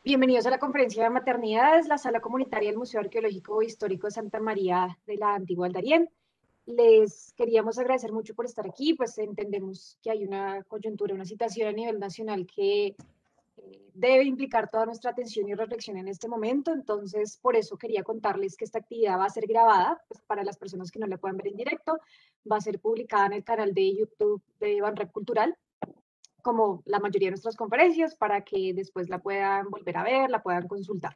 Bienvenidos a la conferencia de maternidades, la sala comunitaria del Museo Arqueológico e Histórico de Santa María de la Antigua del Darién. Les queríamos agradecer mucho por estar aquí, pues entendemos que hay una coyuntura, una situación a nivel nacional que debe implicar toda nuestra atención y reflexión en este momento. Entonces, por eso quería contarles que esta actividad va a ser grabada, pues, para las personas que no la puedan ver en directo, va a ser publicada en el canal de YouTube de Banrep Cultural, como la mayoría de nuestras conferencias, para que después la puedan volver a ver, la puedan consultar.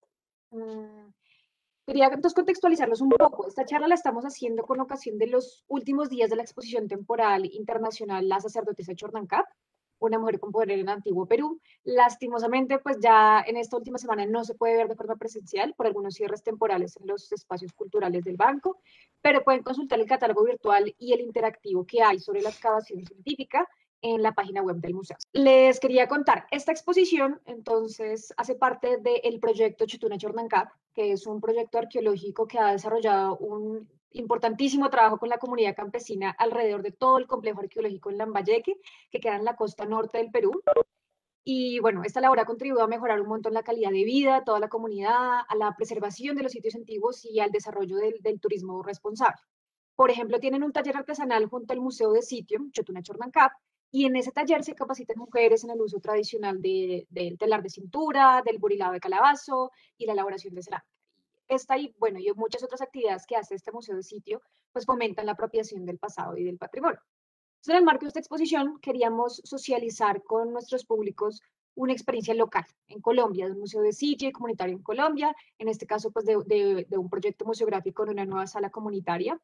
Mm, Quería entonces contextualizarlos un poco. Esta charla la estamos haciendo con ocasión de los últimos días de la exposición temporal internacional La sacerdotisa Chornancá, una mujer con poder en el antiguo Perú. Lastimosamente, pues ya en esta última semana no se puede ver de forma presencial por algunos cierres temporales en los espacios culturales del banco, pero pueden consultar el catálogo virtual y el interactivo que hay sobre la excavación científica en la página web del museo. Les quería contar, esta exposición entonces hace parte del proyecto Chutuna Chornancá, que es un proyecto arqueológico que ha desarrollado un importantísimo trabajo con la comunidad campesina alrededor de todo el complejo arqueológico en Lambayeque, que queda en la costa norte del Perú. Y bueno, esta labor ha contribuido a mejorar un montón la calidad de vida, toda la comunidad, a la preservación de los sitios antiguos y al desarrollo del turismo responsable. Por ejemplo, tienen un taller artesanal junto al Museo de Sitio, Chotuna Chornancap, y en ese taller se capacitan mujeres en el uso tradicional del telar de cintura, del burilado de calabazo y la elaboración de cerámica. Esta y, bueno, y muchas otras actividades que hace este Museo de Sitio, pues fomentan la apropiación del pasado y del patrimonio. Entonces, en el marco de esta exposición, queríamos socializar con nuestros públicos una experiencia local en Colombia, de un museo de sitio y comunitario en Colombia, en este caso, pues de un proyecto museográfico en una nueva sala comunitaria.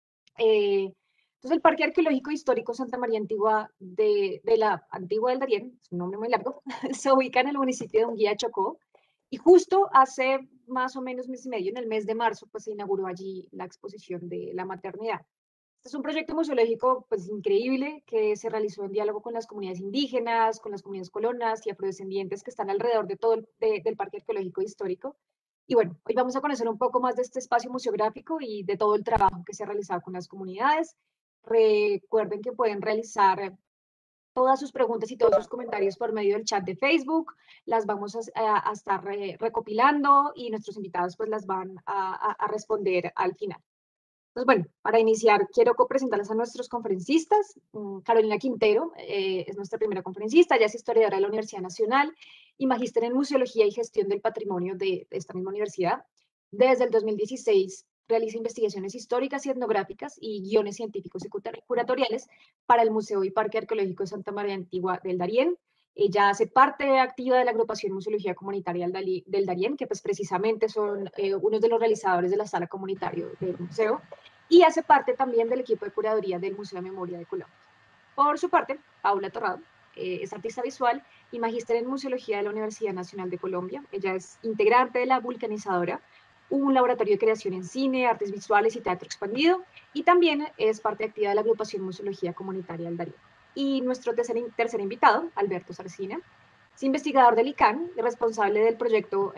Entonces, el Parque Arqueológico Histórico Santa María Antigua de la Antigua del Darién, es un nombre muy largo, se ubica en el municipio de Unguía, Chocó, y justo hace más o menos mes y medio, en el mes de marzo, pues se inauguró allí la exposición de la maternidad. Este es un proyecto museológico pues increíble que se realizó en diálogo con las comunidades indígenas, con las comunidades colonas y afrodescendientes que están alrededor de todo del Parque Arqueológico Histórico. Y bueno, hoy vamos a conocer un poco más de este espacio museográfico y de todo el trabajo que se ha realizado con las comunidades. Recuerden que pueden realizar todas sus preguntas y todos sus comentarios por medio del chat de Facebook. Las vamos a estar recopilando y nuestros invitados pues las van a responder al final. Entonces, bueno, para iniciar, quiero presentarles a nuestros conferencistas. Carolina Quintero es nuestra primera conferencista, ella es historiadora de la Universidad Nacional y magíster en Museología y Gestión del Patrimonio de esta misma universidad. Desde el 2016 realiza investigaciones históricas y etnográficas y guiones científicos y curatoriales para el Museo y Parque Arqueológico de Santa María Antigua del Darién. Ella hace parte activa de la agrupación Museología Comunitaria del Darién, que pues precisamente son unos de los realizadores de la sala comunitaria del museo y hace parte también del equipo de curaduría del Museo de Memoria de Colombia. Por su parte, Paula Torrado es artista visual y magíster en museología de la Universidad Nacional de Colombia. Ella es integrante de la Vulcanizadora, un laboratorio de creación en cine, artes visuales y teatro expandido, y también es parte activa de la agrupación Museología Comunitaria del Darío. Y nuestro tercer invitado, Alberto Sarcina, es investigador del ICANN y responsable del proyecto,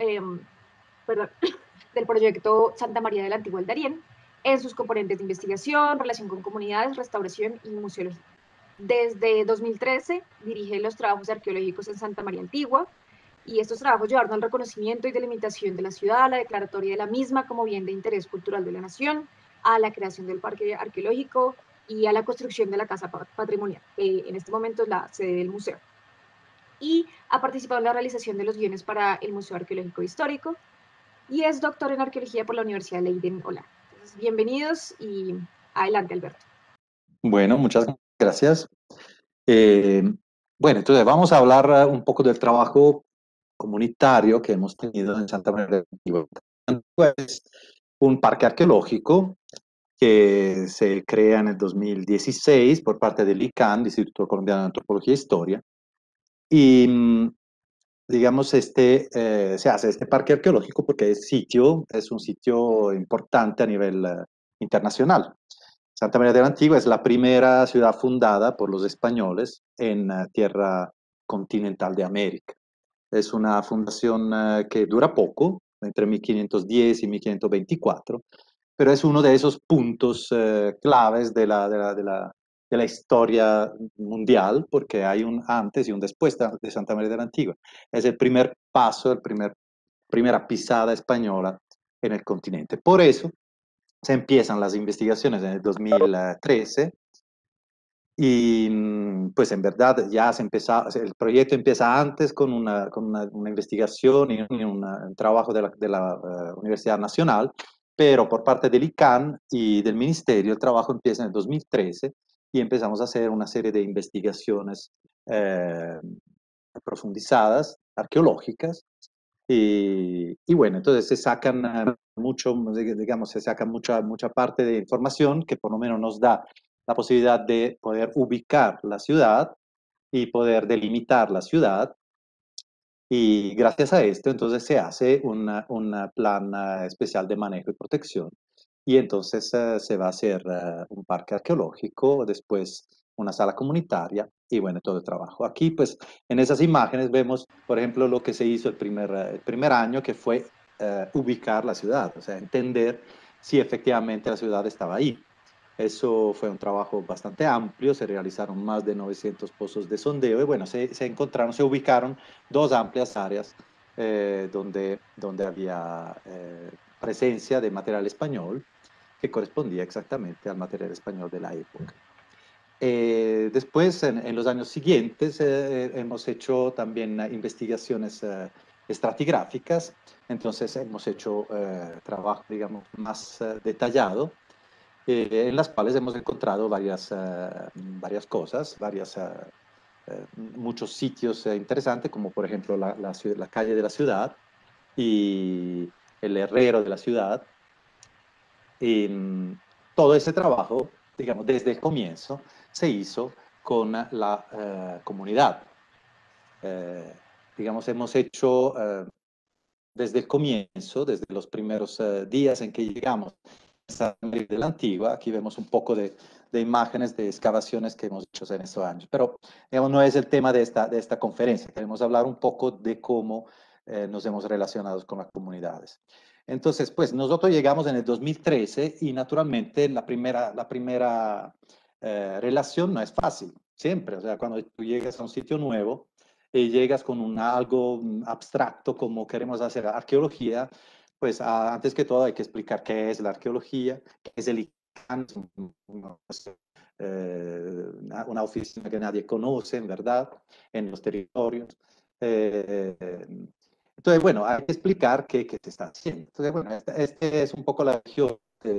perdón, del proyecto Santa María del Antiguo del Darién, en sus componentes de investigación, relación con comunidades, restauración y museología. Desde 2013 dirige los trabajos arqueológicos en Santa María Antigua y estos trabajos llevaron al reconocimiento y delimitación de la ciudad, a la declaratoria de la misma como bien de interés cultural de la nación, a la creación del parque arqueológico y a la construcción de la casa patrimonial, que en este momento es la sede del museo. Y ha participado en la realización de los guiones para el Museo Arqueológico Histórico, y es doctor en arqueología por la Universidad de Leiden, Holanda. Entonces, bienvenidos y adelante, Alberto. Bueno, muchas gracias. Eh, bueno, entonces vamos a hablar un poco del trabajo comunitario que hemos tenido en Santa María de Antigua. Es un parque arqueológico que se crea en el 2016 por parte del ICANN, Instituto Colombiano de Antropología e Historia, y digamos, se hace este parque arqueológico porque es un sitio importante a nivel internacional. Santa María de la Antigua es la primera ciudad fundada por los españoles en tierra continental de América. Es una fundación que dura poco, entre 1510 y 1524, pero es uno de esos puntos claves de la historia mundial, porque hay un antes y un después de Santa María de la Antigua. Es el primer paso, primera pisada española en el continente. Por eso se empiezan las investigaciones en el 2013 y pues en verdad ya se empezó, el proyecto empieza antes con una investigación y un trabajo de la Universidad Nacional, pero por parte del ICANN y del Ministerio el trabajo empieza en el 2013 y empezamos a hacer una serie de investigaciones eh, profundizadas, arqueológicas, y bueno, entonces se sacan mucho, digamos, se saca mucha parte de información que por lo menos nos da la posibilidad de poder ubicar la ciudad y poder delimitar la ciudad. Y gracias a esto, entonces se hace un plan especial de manejo y protección. Y entonces se va a hacer un parque arqueológico, después una sala comunitaria y bueno, todo el trabajo. Aquí, pues, en esas imágenes vemos, por ejemplo, lo que se hizo el primer año, que fue ubicar la ciudad, o sea, entender si efectivamente la ciudad estaba ahí. Eso fue un trabajo bastante amplio, se realizaron más de 900 pozos de sondeo y bueno, se encontraron, se ubicaron dos amplias áreas donde había presencia de material español que correspondía exactamente al material español de la época. Después, en los años siguientes, hemos hecho también investigaciones estratigráficas, entonces hemos hecho trabajo, digamos, más detallado en las cuales hemos encontrado varias cosas, muchos sitios interesantes, como por ejemplo la calle de la ciudad y el herrero de la ciudad. Y todo ese trabajo, digamos, desde el comienzo, se hizo con la comunidad. Eh, digamos, hemos hecho desde el comienzo, desde los primeros días en que llegamos de la Antigua. Aquí vemos un poco de imágenes de excavaciones que hemos hecho en estos años. Pero digamos, no es el tema de esta conferencia. Queremos hablar un poco de cómo nos hemos relacionado con las comunidades. Entonces, pues nosotros llegamos en el 2013 y naturalmente la primera relación no es fácil, siempre. O sea, cuando tú llegas a un sitio nuevo y llegas con algo abstracto como queremos hacer arqueología, pues antes que todo hay que explicar qué es la arqueología, qué es el ICANN, una oficina que nadie conoce, en verdad, en los territorios. Eh, entonces, bueno, hay que explicar qué se está haciendo. Entonces, bueno, este es un poco la región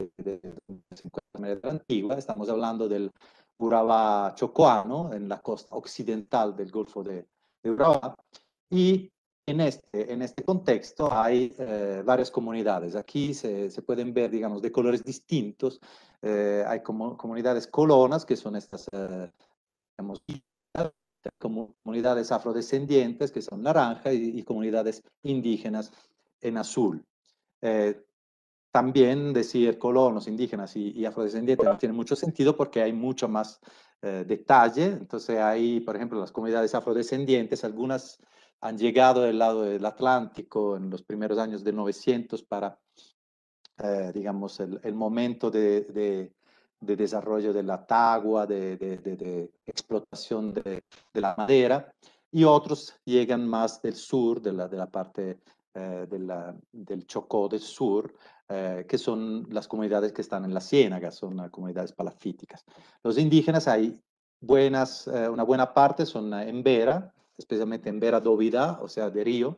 de la Antigua. Estamos hablando del Urabá chocoano, en la costa occidental del Golfo de Urabá. Y en este contexto hay varias comunidades. Aquí se pueden ver, digamos, de colores distintos. Hay comunidades colonas, que son estas, digamos, comunidades afrodescendientes, que son naranja, y comunidades indígenas en azul. Eh, También decir colonos, indígenas y afrodescendientes no tiene mucho sentido porque hay mucho más detalle. Entonces hay, por ejemplo, las comunidades afrodescendientes, algunas han llegado del lado del Atlántico en los primeros años de 900 para, digamos, el momento de desarrollo de la tagua, de explotación de la madera, y otros llegan más del sur, de la parte del Chocó del sur, que son las comunidades que están en la Ciénaga, son comunidades palafíticas. Los indígenas hay una buena parte son en Vera, especialmente en Vera Dovida, o sea, de Río,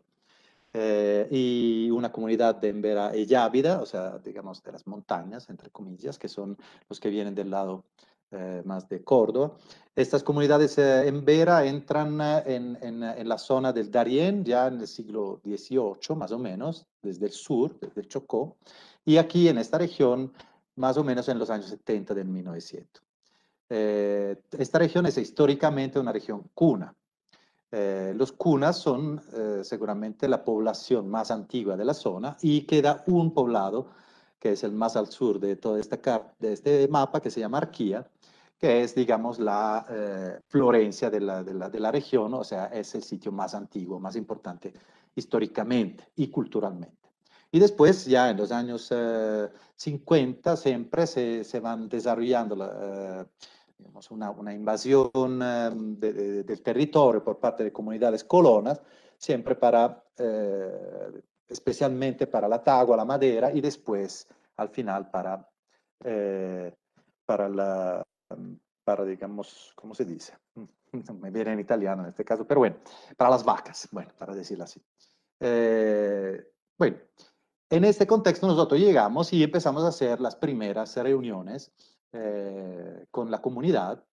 y una comunidad de Embera Eyávida, o sea, digamos de las montañas, entre comillas, que son los que vienen del lado más de Córdoba. Estas comunidades en Vera entran en la zona del Darién ya en el siglo XVIII, más o menos, desde el sur, desde el Chocó, y aquí en esta región, más o menos en los años 70 del 1900. Esta región es históricamente una región cuna. Los cunas son seguramente la población más antigua de la zona y queda un poblado que es el más al sur de toda de este mapa, que se llama Arquía, que es, digamos, la Florencia de la región, o sea, es el sitio más antiguo, más importante históricamente y culturalmente. Y después, ya en los años 50, siempre se van desarrollando digamos, una invasión del territorio por parte de comunidades colonas, siempre para, especialmente para la tagua, la madera, y después, al final, eh, para la, para, digamos, ¿cómo se dice? No me viene en italiano en este caso, pero bueno, para las vacas, bueno, para decirlo así. Bueno, en este contexto nosotros llegamos y empezamos a hacer las primeras reuniones con la comunidad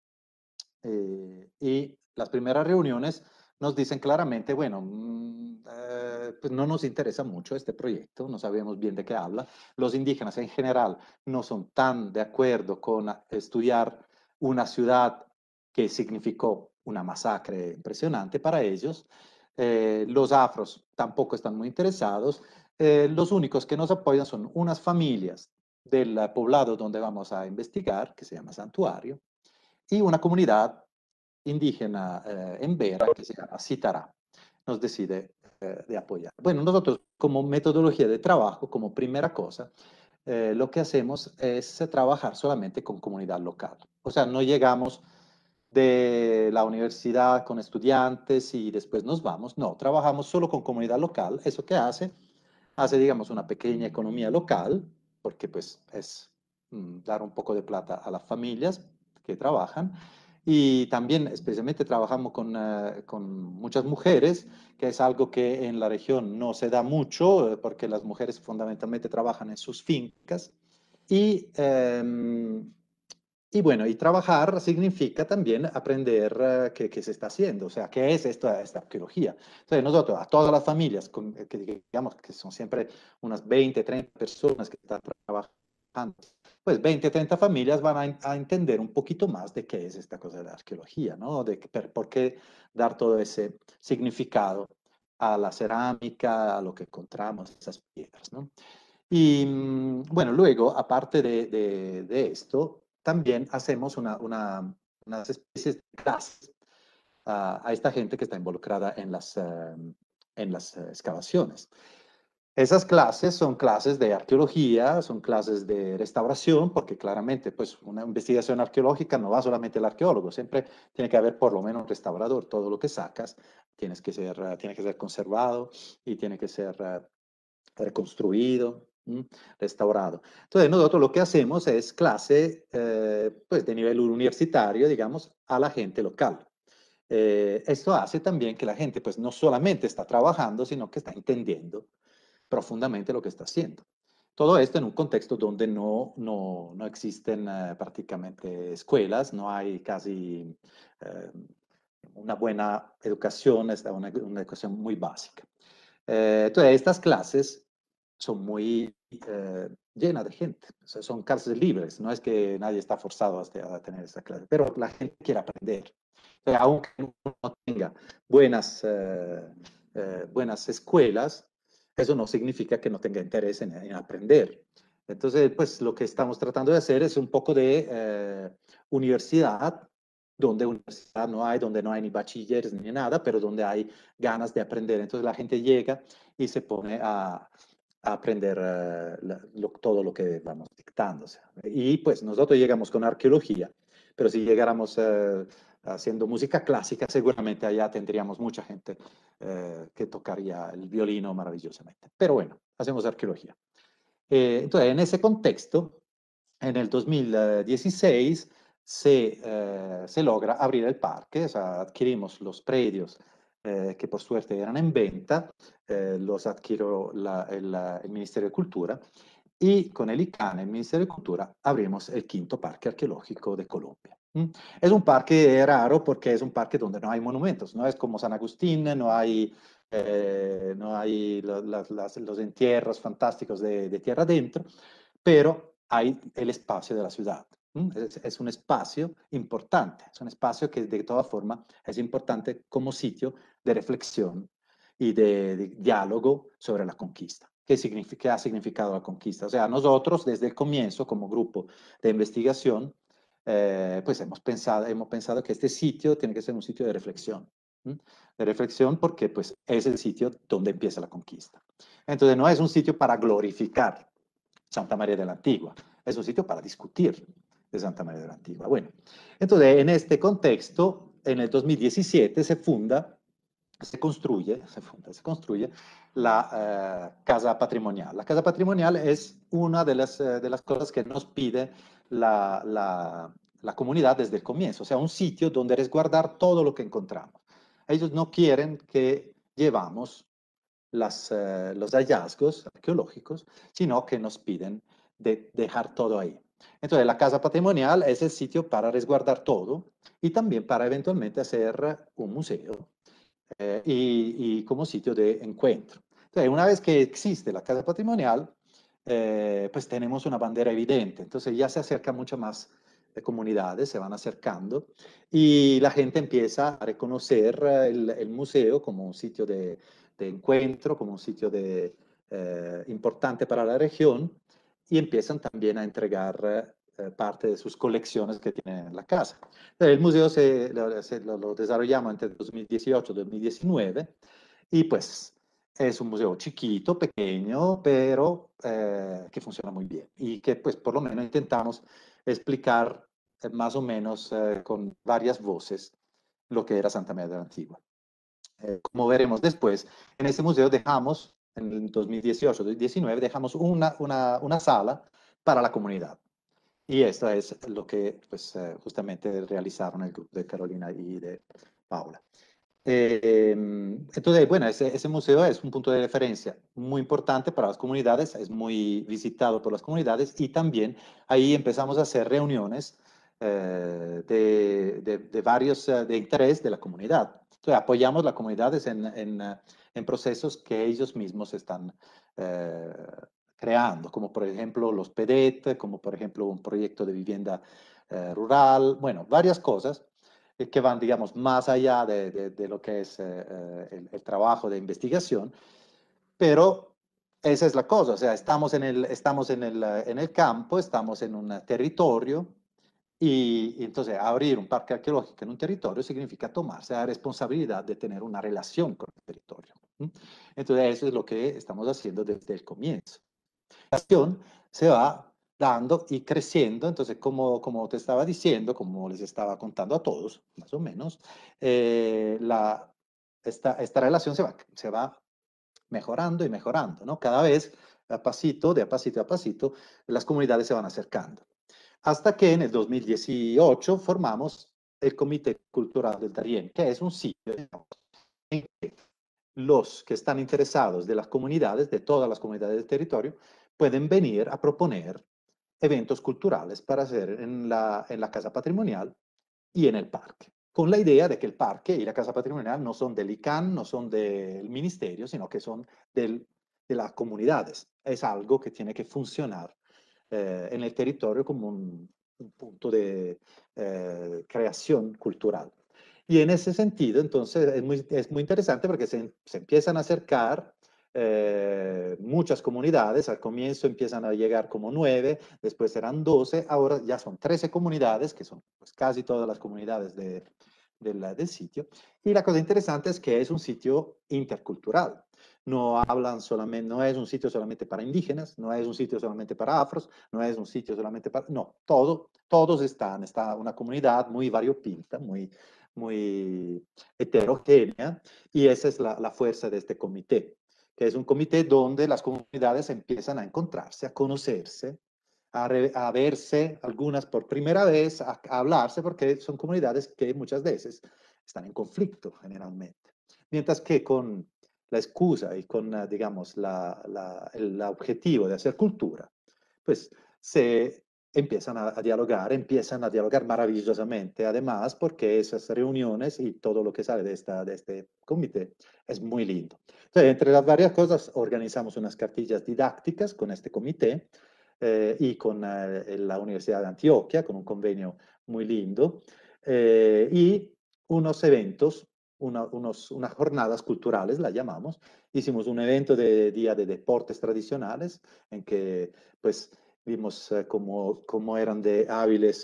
y las primeras reuniones nos dicen claramente, bueno, pues no nos interesa mucho este proyecto, no sabemos bien de qué habla. Los indígenas en general no son tan de acuerdo con estudiar una ciudad que significó una masacre impresionante para ellos. Los afros tampoco están muy interesados. Los únicos que nos apoyan son unas familias del poblado donde vamos a investigar, que se llama Santuario, y una comunidad indígena en Vera que se llama Citará. Nos decide de apoyar. Bueno, nosotros como metodología de trabajo, como primera cosa, lo que hacemos es trabajar solamente con comunidad local. O sea, no llegamos de la universidad con estudiantes y después nos vamos. No, trabajamos solo con comunidad local. ¿Eso qué hace? Hace, digamos, una pequeña economía local, porque pues es dar un poco de plata a las familias que trabajan. Y también, especialmente, trabajamos con muchas mujeres, que es algo que en la región no se da mucho, porque las mujeres fundamentalmente trabajan en sus fincas. Y, y bueno, y trabajar significa también aprender qué se está haciendo, o sea, qué es esta arqueología. Entonces, nosotros, a todas las familias, que digamos que son siempre unas 20, 30 personas que están trabajando, pues 20, 30 familias van a entender un poquito más de qué es esta cosa de la arqueología, ¿no? Por qué dar todo ese significado a la cerámica, a lo que encontramos, esas piedras, ¿no? Y bueno, luego, aparte de esto, también hacemos unas especies de clases a esta gente que está involucrada en las excavaciones. Esas clases son clases de arqueología, son clases de restauración, porque claramente pues una investigación arqueológica no va solamente el arqueólogo, siempre tiene que haber por lo menos un restaurador, todo lo que sacas tiene que ser conservado y tiene que ser reconstruido, restaurado. Entonces, nosotros lo que hacemos es clase pues de nivel universitario, digamos, a la gente local. Esto hace también que la gente pues no solamente está trabajando, sino que está entendiendo profundamente lo que está haciendo. Todo esto en un contexto donde no existen prácticamente escuelas, no hay casi una buena educación, es una educación muy básica. Entonces, estas clases son muy llenas de gente, o sea, son clases libres, no es que nadie está forzado a tener esta clase, pero la gente quiere aprender. Entonces, aunque no tenga buenas escuelas, eso no significa que no tenga interés en aprender. Entonces, pues lo que estamos tratando de hacer es un poco de universidad, donde universidad no hay, donde no hay ni bachilleres ni nada, pero donde hay ganas de aprender. Entonces la gente llega y se pone a aprender todo lo que vamos dictando. O sea. Y pues nosotros llegamos con arqueología, pero si llegáramos haciendo música clásica, seguramente allá tendríamos mucha gente que tocaría el violino maravillosamente. Pero bueno, hacemos arqueología. Entonces, en ese contexto, en el 2016 se logra abrir el parque, o sea, adquirimos los predios que por suerte eran en venta, los adquirió el Ministerio de Cultura y con el ICANN, el Ministerio de Cultura, abrimos el quinto parque arqueológico de Colombia. Es un parque raro porque es un parque donde no hay monumentos, no es como San Agustín, no hay los entierros fantásticos de tierra adentro, pero hay el espacio de la ciudad. Es un espacio importante, es un espacio que de todas formas es importante como sitio de reflexión y de diálogo sobre la conquista. ¿Qué ha significado la conquista? O sea, nosotros desde el comienzo como grupo de investigación, pues hemos pensado que este sitio tiene que ser un sitio de reflexión. De reflexión porque pues es el sitio donde empieza la conquista. Entonces no es un sitio para glorificar Santa María de la Antigua, es un sitio para discutir de Santa María de la Antigua. Bueno, entonces en este contexto, en el 2017 se construye la Casa Patrimonial. La Casa Patrimonial es una de las cosas que nos pide la comunidad desde el comienzo, o sea, un sitio donde resguardar todo lo que encontramos. Ellos no quieren que llevamos los hallazgos arqueológicos, sino que nos piden de dejar todo ahí. Entonces, la Casa Patrimonial es el sitio para resguardar todo y también para eventualmente hacer un museo y como sitio de encuentro. Entonces, una vez que existe la Casa Patrimonial, pues tenemos una bandera evidente. Entonces ya se acercan mucho más comunidades, se van acercando y la gente empieza a reconocer el museo como un sitio de encuentro, como un sitio importante para la región y empiezan también a entregar parte de sus colecciones que tienen en la casa. El museo lo desarrollamos entre 2018 y 2019 y pues es un museo chiquito, pequeño, pero que funciona muy bien y que pues por lo menos intentamos explicar más o menos con varias voces lo que era Santa María de la Antigua. Como veremos después, en este museo dejamos, en el 2018-2019, dejamos una sala para la comunidad. Y esto es lo que pues, justamente realizaron el grupo de Carolina y de Paula. Entonces, bueno, ese museo es un punto de referencia muy importante para las comunidades, es muy visitado por las comunidades y también ahí empezamos a hacer reuniones de varios de interés de la comunidad. Entonces, apoyamos las comunidades en procesos que ellos mismos están eh, creando, como por ejemplo los PEDET, como por ejemplo un proyecto de vivienda rural, bueno, varias cosas que van, digamos, más allá de lo que es el trabajo de investigación, pero esa es la cosa, o sea, estamos en el campo, estamos en un territorio y entonces abrir un parque arqueológico en un territorio significa tomarse la responsabilidad de tener una relación con el territorio. Entonces eso es lo que estamos haciendo desde el comienzo. La relación se va dando y creciendo, entonces como te estaba diciendo, como les estaba contando a todos, más o menos, esta relación se va mejorando y mejorando, ¿no? Cada vez a pasito, de a pasito a pasito, las comunidades se van acercando. Hasta que en el 2018 formamos el Comité Cultural del Darién, que es un sitio, digamos, en que los que están interesados de las comunidades, de todas las comunidades del territorio, pueden venir a proponer eventos culturales para hacer en la Casa Patrimonial y en el parque, con la idea de que el parque y la Casa Patrimonial no son del ICANN, no son del ministerio, sino que son de las comunidades. Es algo que tiene que funcionar en el territorio como un punto de creación cultural. Y en ese sentido, entonces, es muy interesante porque se empiezan a acercar muchas comunidades. Al comienzo empiezan a llegar como 9, después eran 12, ahora ya son 13 comunidades, que son pues, casi todas las comunidades del sitio. Y la cosa interesante es que es un sitio intercultural. No hablan solamente, no es un sitio solamente para indígenas, no es un sitio solamente para afros, no es un sitio solamente para, no, todos está una comunidad muy variopinta, muy heterogénea, y esa es la fuerza de este comité, que es un comité donde las comunidades empiezan a encontrarse, a conocerse, a verse, algunas por primera vez, a hablarse, porque son comunidades que muchas veces están en conflicto generalmente. Mientras que con la excusa y con, digamos, el objetivo de hacer cultura, pues se empiezan a dialogar maravillosamente, además, porque esas reuniones y todo lo que sale de este comité es muy lindo. Entonces, entre las varias cosas, organizamos unas cartillas didácticas con este comité y con la Universidad de Antioquia, con un convenio muy lindo, y unos eventos, unas jornadas culturales, la llamamos. Hicimos un evento de Día de Deportes Tradicionales, en que pues vimos cómo eran de hábiles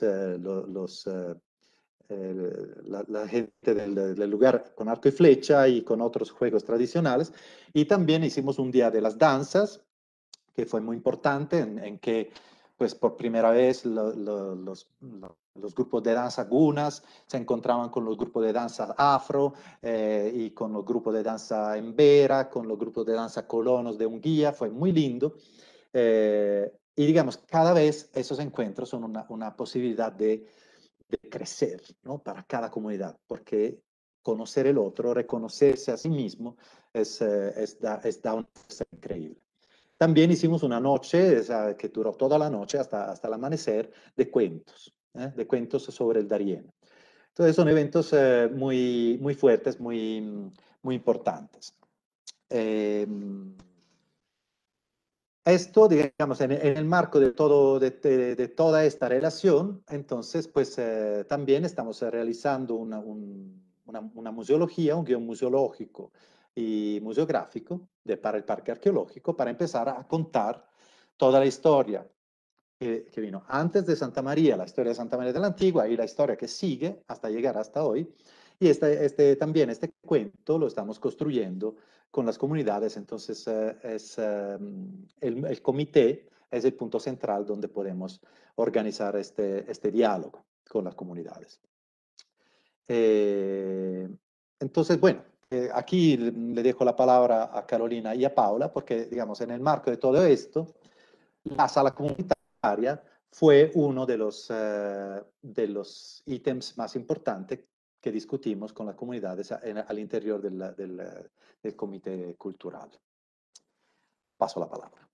la gente del lugar con arco y flecha y con otros juegos tradicionales. Y también hicimos un día de las danzas, que fue muy importante, en que pues por primera vez los grupos de danza gunas se encontraban con los grupos de danza afro y con los grupos de danza embera, con los grupos de danza colonos de Hungría, fue muy lindo. Y digamos, cada vez esos encuentros son una posibilidad de crecer, ¿no? Para cada comunidad, porque conocer el otro, reconocerse a sí mismo, da una fuerza increíble. También hicimos una noche, que duró toda la noche hasta el amanecer, de cuentos sobre el Darién. Entonces son eventos muy fuertes, muy importantes. Eh, Esto, digamos, en el marco de toda esta relación, entonces, pues también estamos realizando una museología, un guión museológico y museográfico para el Parque Arqueológico, para empezar a contar toda la historia que vino antes de Santa María, la historia de Santa María de la Antigua y la historia que sigue hasta llegar hasta hoy. Y también este cuento lo estamos construyendo con las comunidades, entonces el comité es el punto central donde podemos organizar este diálogo con las comunidades. Eh, entonces, bueno, aquí le dejo la palabra a Carolina y a Paula, porque, digamos, en el marco de todo esto, la sala comunitaria fue uno de los ítems más importantes que discutimos con las comunidades al interior del comité cultural. Paso la palabra.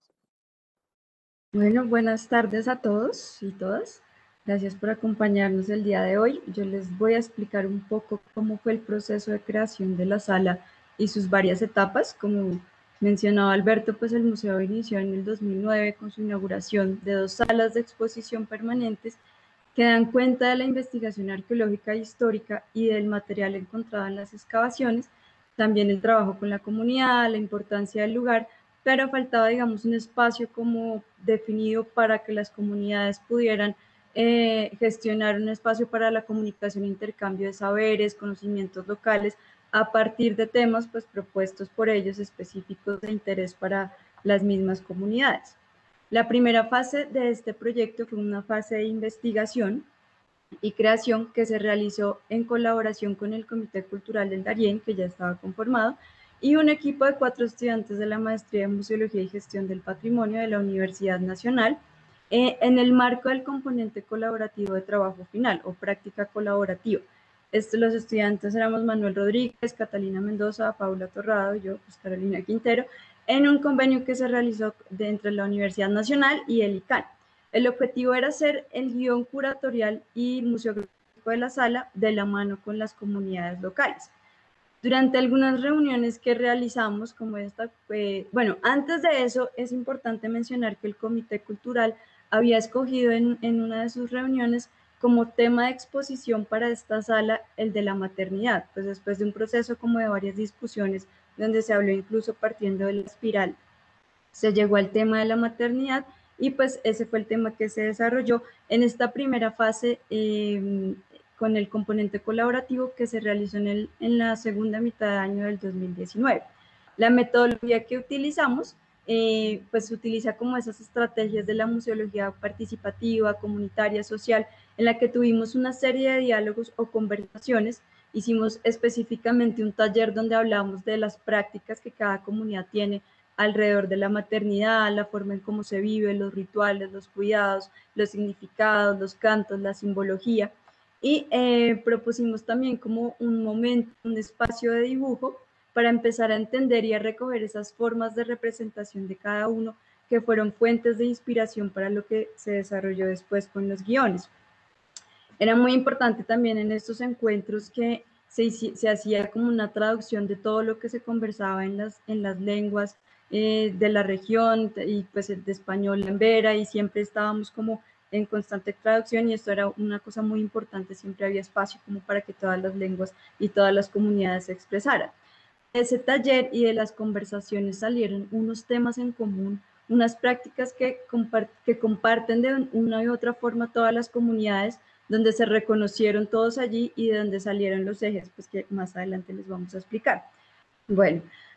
Bueno, buenas tardes a todos y todas. Gracias por acompañarnos el día de hoy. Yo les voy a explicar un poco cómo fue el proceso de creación de la sala y sus varias etapas. Como mencionaba Alberto, pues el museo inició en el 2009 con su inauguración de 2 salas de exposición permanentes que dan cuenta de la investigación arqueológica e histórica y del material encontrado en las excavaciones, también el trabajo con la comunidad, la importancia del lugar, pero faltaba, digamos, un espacio como definido para que las comunidades pudieran gestionar un espacio para la comunicación e intercambio de saberes, conocimientos locales, a partir de temas pues, propuestos por ellos específicos de interés para las mismas comunidades. La primera fase de este proyecto fue una fase de investigación y creación que se realizó en colaboración con el Comité Cultural del Darién, que ya estaba conformado, y un equipo de 4 estudiantes de la Maestría en Museología y Gestión del Patrimonio de la Universidad Nacional, en el marco del componente colaborativo de trabajo final o práctica colaborativa. Los estudiantes éramos Manuel Rodríguez, Catalina Mendoza, Paula Torrado y yo, pues Carolina Quintero, en un convenio que se realizó entre la Universidad Nacional y el ICANN. El objetivo era hacer el guión curatorial y museográfico de la sala de la mano con las comunidades locales. Durante algunas reuniones que realizamos, como esta, bueno, antes de eso es importante mencionar que el Comité Cultural había escogido en una de sus reuniones como tema de exposición para esta sala el de la maternidad, pues después de un proceso como de varias discusiones donde se habló incluso partiendo de la espiral, se llegó al tema de la maternidad y pues ese fue el tema que se desarrolló en esta primera fase con el componente colaborativo que se realizó en la segunda mitad de año del 2019. La metodología que utilizamos pues se utiliza como esas estrategias de la museología participativa, comunitaria, social, en la que tuvimos una serie de diálogos o conversaciones. Hicimos específicamente un taller donde hablamos de las prácticas que cada comunidad tiene alrededor de la maternidad, la forma en cómo se vive, los rituales, los cuidados, los significados, los cantos, la simbología. Y propusimos también como un momento, un espacio de dibujo para empezar a entender y a recoger esas formas de representación de cada uno que fueron fuentes de inspiración para lo que se desarrolló después con los guiones. Era muy importante también en estos encuentros que se hacía como una traducción de todo lo que se conversaba en las lenguas de la región y pues de español en Vera, y siempre estábamos como en constante traducción, y esto era una cosa muy importante, siempre había espacio como para que todas las lenguas y todas las comunidades se expresaran. De ese taller y de las conversaciones salieron unos temas en común, unas prácticas que comparten de una u otra forma todas las comunidades, donde se reconocieron todos allí y de donde salieron los ejes, pues que más adelante les vamos a explicar. Bueno,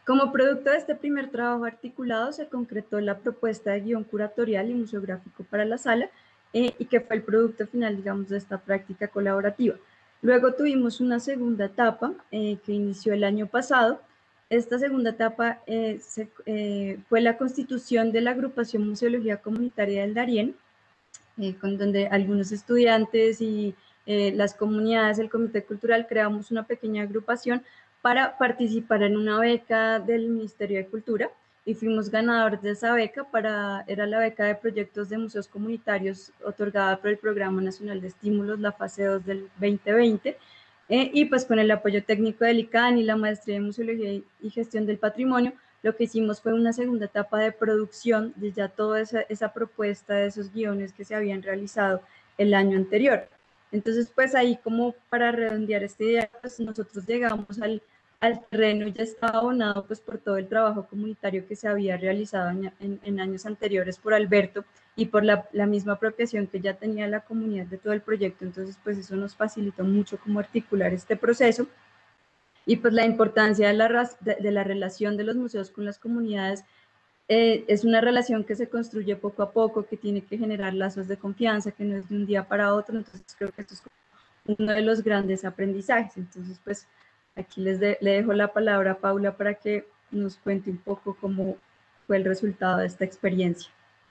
Como producto de este primer trabajo articulado se concretó la propuesta de guión curatorial y museográfico para la sala y que fue el producto final, digamos, de esta práctica colaborativa. Luego tuvimos una segunda etapa que inició el año pasado. Esta segunda etapa fue la constitución de la agrupación Museología Comunitaria del Darién, con donde algunos estudiantes y las comunidades, el comité cultural, creamos una pequeña agrupación para participar en una beca del Ministerio de Cultura y fuimos ganadores de esa beca. Era la beca de proyectos de museos comunitarios otorgada por el Programa Nacional de Estímulos, la fase 2 del 2020, y pues con el apoyo técnico del ICANN y la Maestría en Museología y Gestión del Patrimonio, lo que hicimos fue una segunda etapa de producción de ya toda esa propuesta de esos guiones que se habían realizado el año anterior. Entonces, pues ahí como para redondear esta idea, pues nosotros llegamos al terreno, ya estaba abonado pues por todo el trabajo comunitario que se había realizado en años anteriores por Alberto y por la misma apropiación que ya tenía la comunidad de todo el proyecto. Entonces, pues eso nos facilitó mucho cómo articular este proceso. Y pues la importancia de la relación de los museos con las comunidades es una relación que se construye poco a poco, que tiene que generar lazos de confianza, que no es de un día para otro. Entonces creo que esto es uno de los grandes aprendizajes. Entonces pues aquí le dejo la palabra a Paula para que nos cuente un poco cómo fue el resultado de esta experiencia.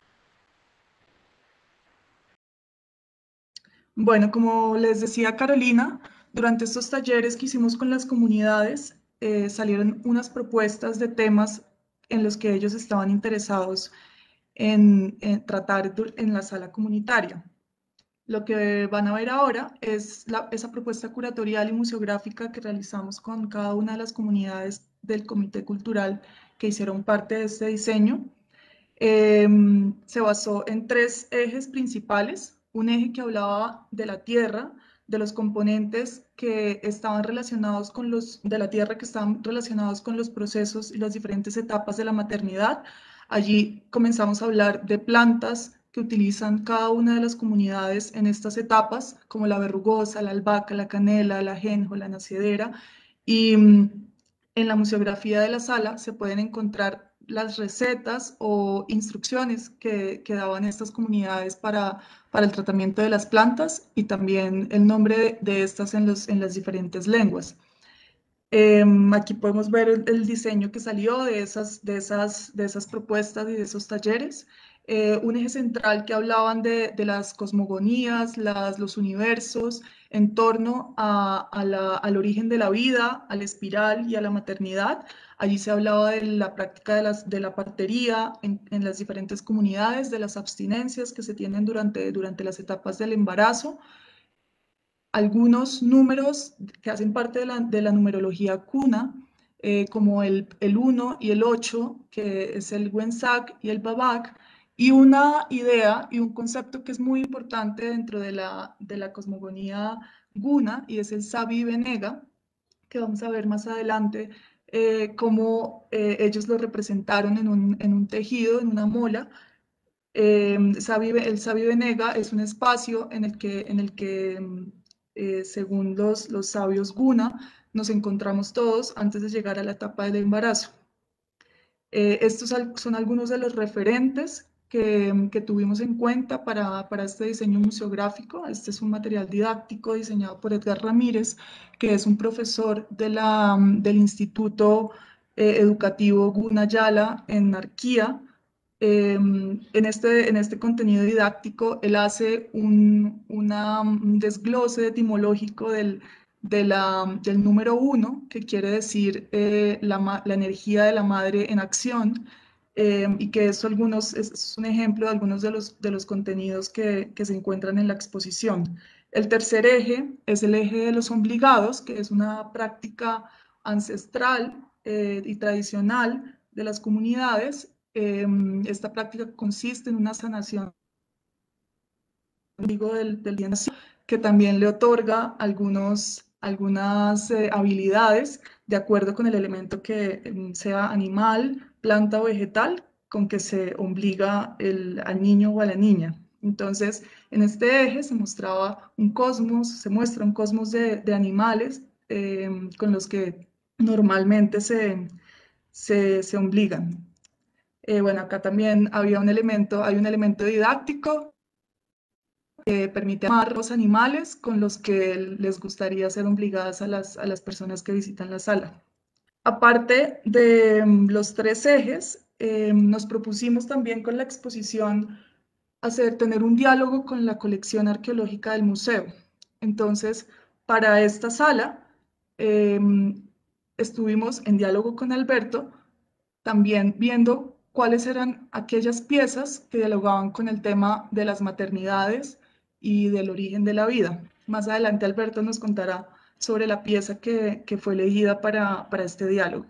Bueno, como les decía Carolina, durante estos talleres que hicimos con las comunidades, salieron unas propuestas de temas en los que ellos estaban interesados en tratar en la sala comunitaria. Lo que van a ver ahora es esa propuesta curatorial y museográfica que realizamos con cada una de las comunidades del Comité Cultural que hicieron parte de este diseño. Se basó en 3 ejes principales. Un eje que hablaba de la tierra, de los componentes que estaban relacionados con de la tierra, que estaban relacionados con los procesos y las diferentes etapas de la maternidad. Allí comenzamos a hablar de plantas que utilizan cada una de las comunidades en estas etapas, como la verrugosa, la albahaca, la canela, el ajenjo, la nacedera. Y en la museografía de la sala se pueden encontrar las recetas o instrucciones que daban estas comunidades para el tratamiento de las plantas y también el nombre de estas en las diferentes lenguas. Aquí podemos ver el diseño que salió de esas propuestas y de esos talleres. Un eje central que hablaban de las cosmogonías, los universos, en torno al origen de la vida, a la espiral y a la maternidad. Allí se hablaba de la práctica de la partería en las diferentes comunidades, de las abstinencias que se tienen durante las etapas del embarazo. Algunos números que hacen parte de la numerología cuna, como el 1 y el 8, que es el Wensak y el Babak, y una idea y un concepto que es muy importante dentro de la cosmogonía guna, y es el Sabi Benega, que vamos a ver más adelante cómo ellos lo representaron en un tejido, en una mola. El Sabi Benega es un espacio en el que según los sabios Guna, nos encontramos todos antes de llegar a la etapa del embarazo. Estos son algunos de los referentes que tuvimos en cuenta para este diseño museográfico. Este es un material didáctico diseñado por Edgar Ramírez, que es un profesor del Instituto Educativo Guna Yala en Arquía. En este contenido didáctico, él hace un desglose etimológico del número 1, que quiere decir la energía de la madre en acción, y que es un ejemplo de algunos de los contenidos que se encuentran en la exposición. El tercer eje es el eje de los obligados, que es una práctica ancestral y tradicional de las comunidades. Esta práctica consiste en una sanación del día nacido, que también le otorga algunas habilidades de acuerdo con el elemento que sea animal, planta o vegetal con que se obliga al niño o a la niña. Entonces, en este eje se muestra un cosmos de animales con los que normalmente se obligan. Bueno, acá también hay un elemento didáctico que permite amar los animales con los que les gustaría ser obligadas a las personas que visitan la sala. Aparte de los 3 ejes, nos propusimos también con la exposición tener un diálogo con la colección arqueológica del museo. Entonces, para esta sala, estuvimos en diálogo con Alberto, también viendo cuáles eran aquellas piezas que dialogaban con el tema de las maternidades y del origen de la vida. Más adelante Alberto nos contará sobre la pieza que fue elegida para este diálogo.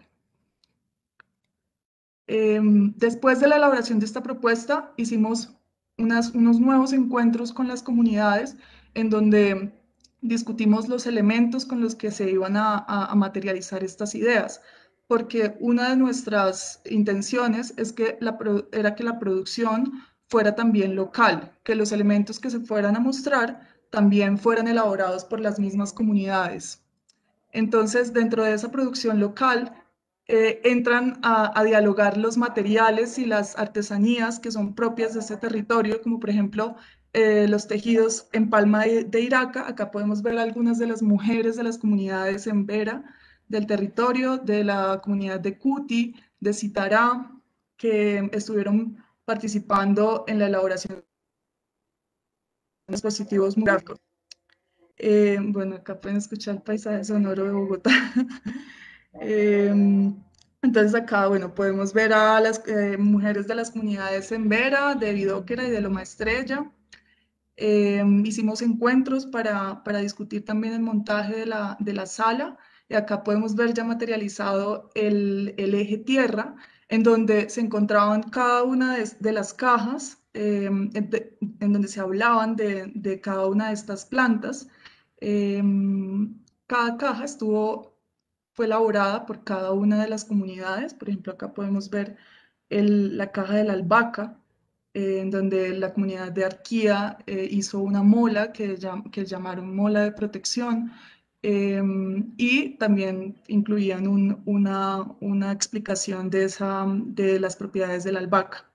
Después de la elaboración de esta propuesta, hicimos unos nuevos encuentros con las comunidades en donde discutimos los elementos con los que se iban a materializar estas ideas, porque una de nuestras intenciones era que la producción fuera también local, que los elementos que se fueran a mostrar también fueran elaborados por las mismas comunidades. Entonces, dentro de esa producción local, entran a dialogar los materiales y las artesanías que son propias de ese territorio, como por ejemplo los tejidos en palma de Iraca. Acá podemos ver algunas de las mujeres de las comunidades en Vera del territorio, de la comunidad de Cuti, de Citará, que estuvieron participando en la elaboración de dispositivos gráficos. Bueno, acá pueden escuchar el paisaje sonoro de Bogotá. Entonces acá, bueno, podemos ver a las mujeres de las comunidades en Vera, de Vidóquera y de Loma Estrella. Hicimos encuentros para discutir también el montaje de la sala. Y acá podemos ver ya materializado el eje tierra, en donde se encontraban cada una de las cajas, en donde se hablaban de cada una de estas plantas. Cada caja fue elaborada por cada una de las comunidades. Por ejemplo, acá podemos ver la caja de la albahaca, en donde la comunidad de Arquía hizo una mola que llamaron mola de protección, y también incluían una explicación de las propiedades de la albahaca.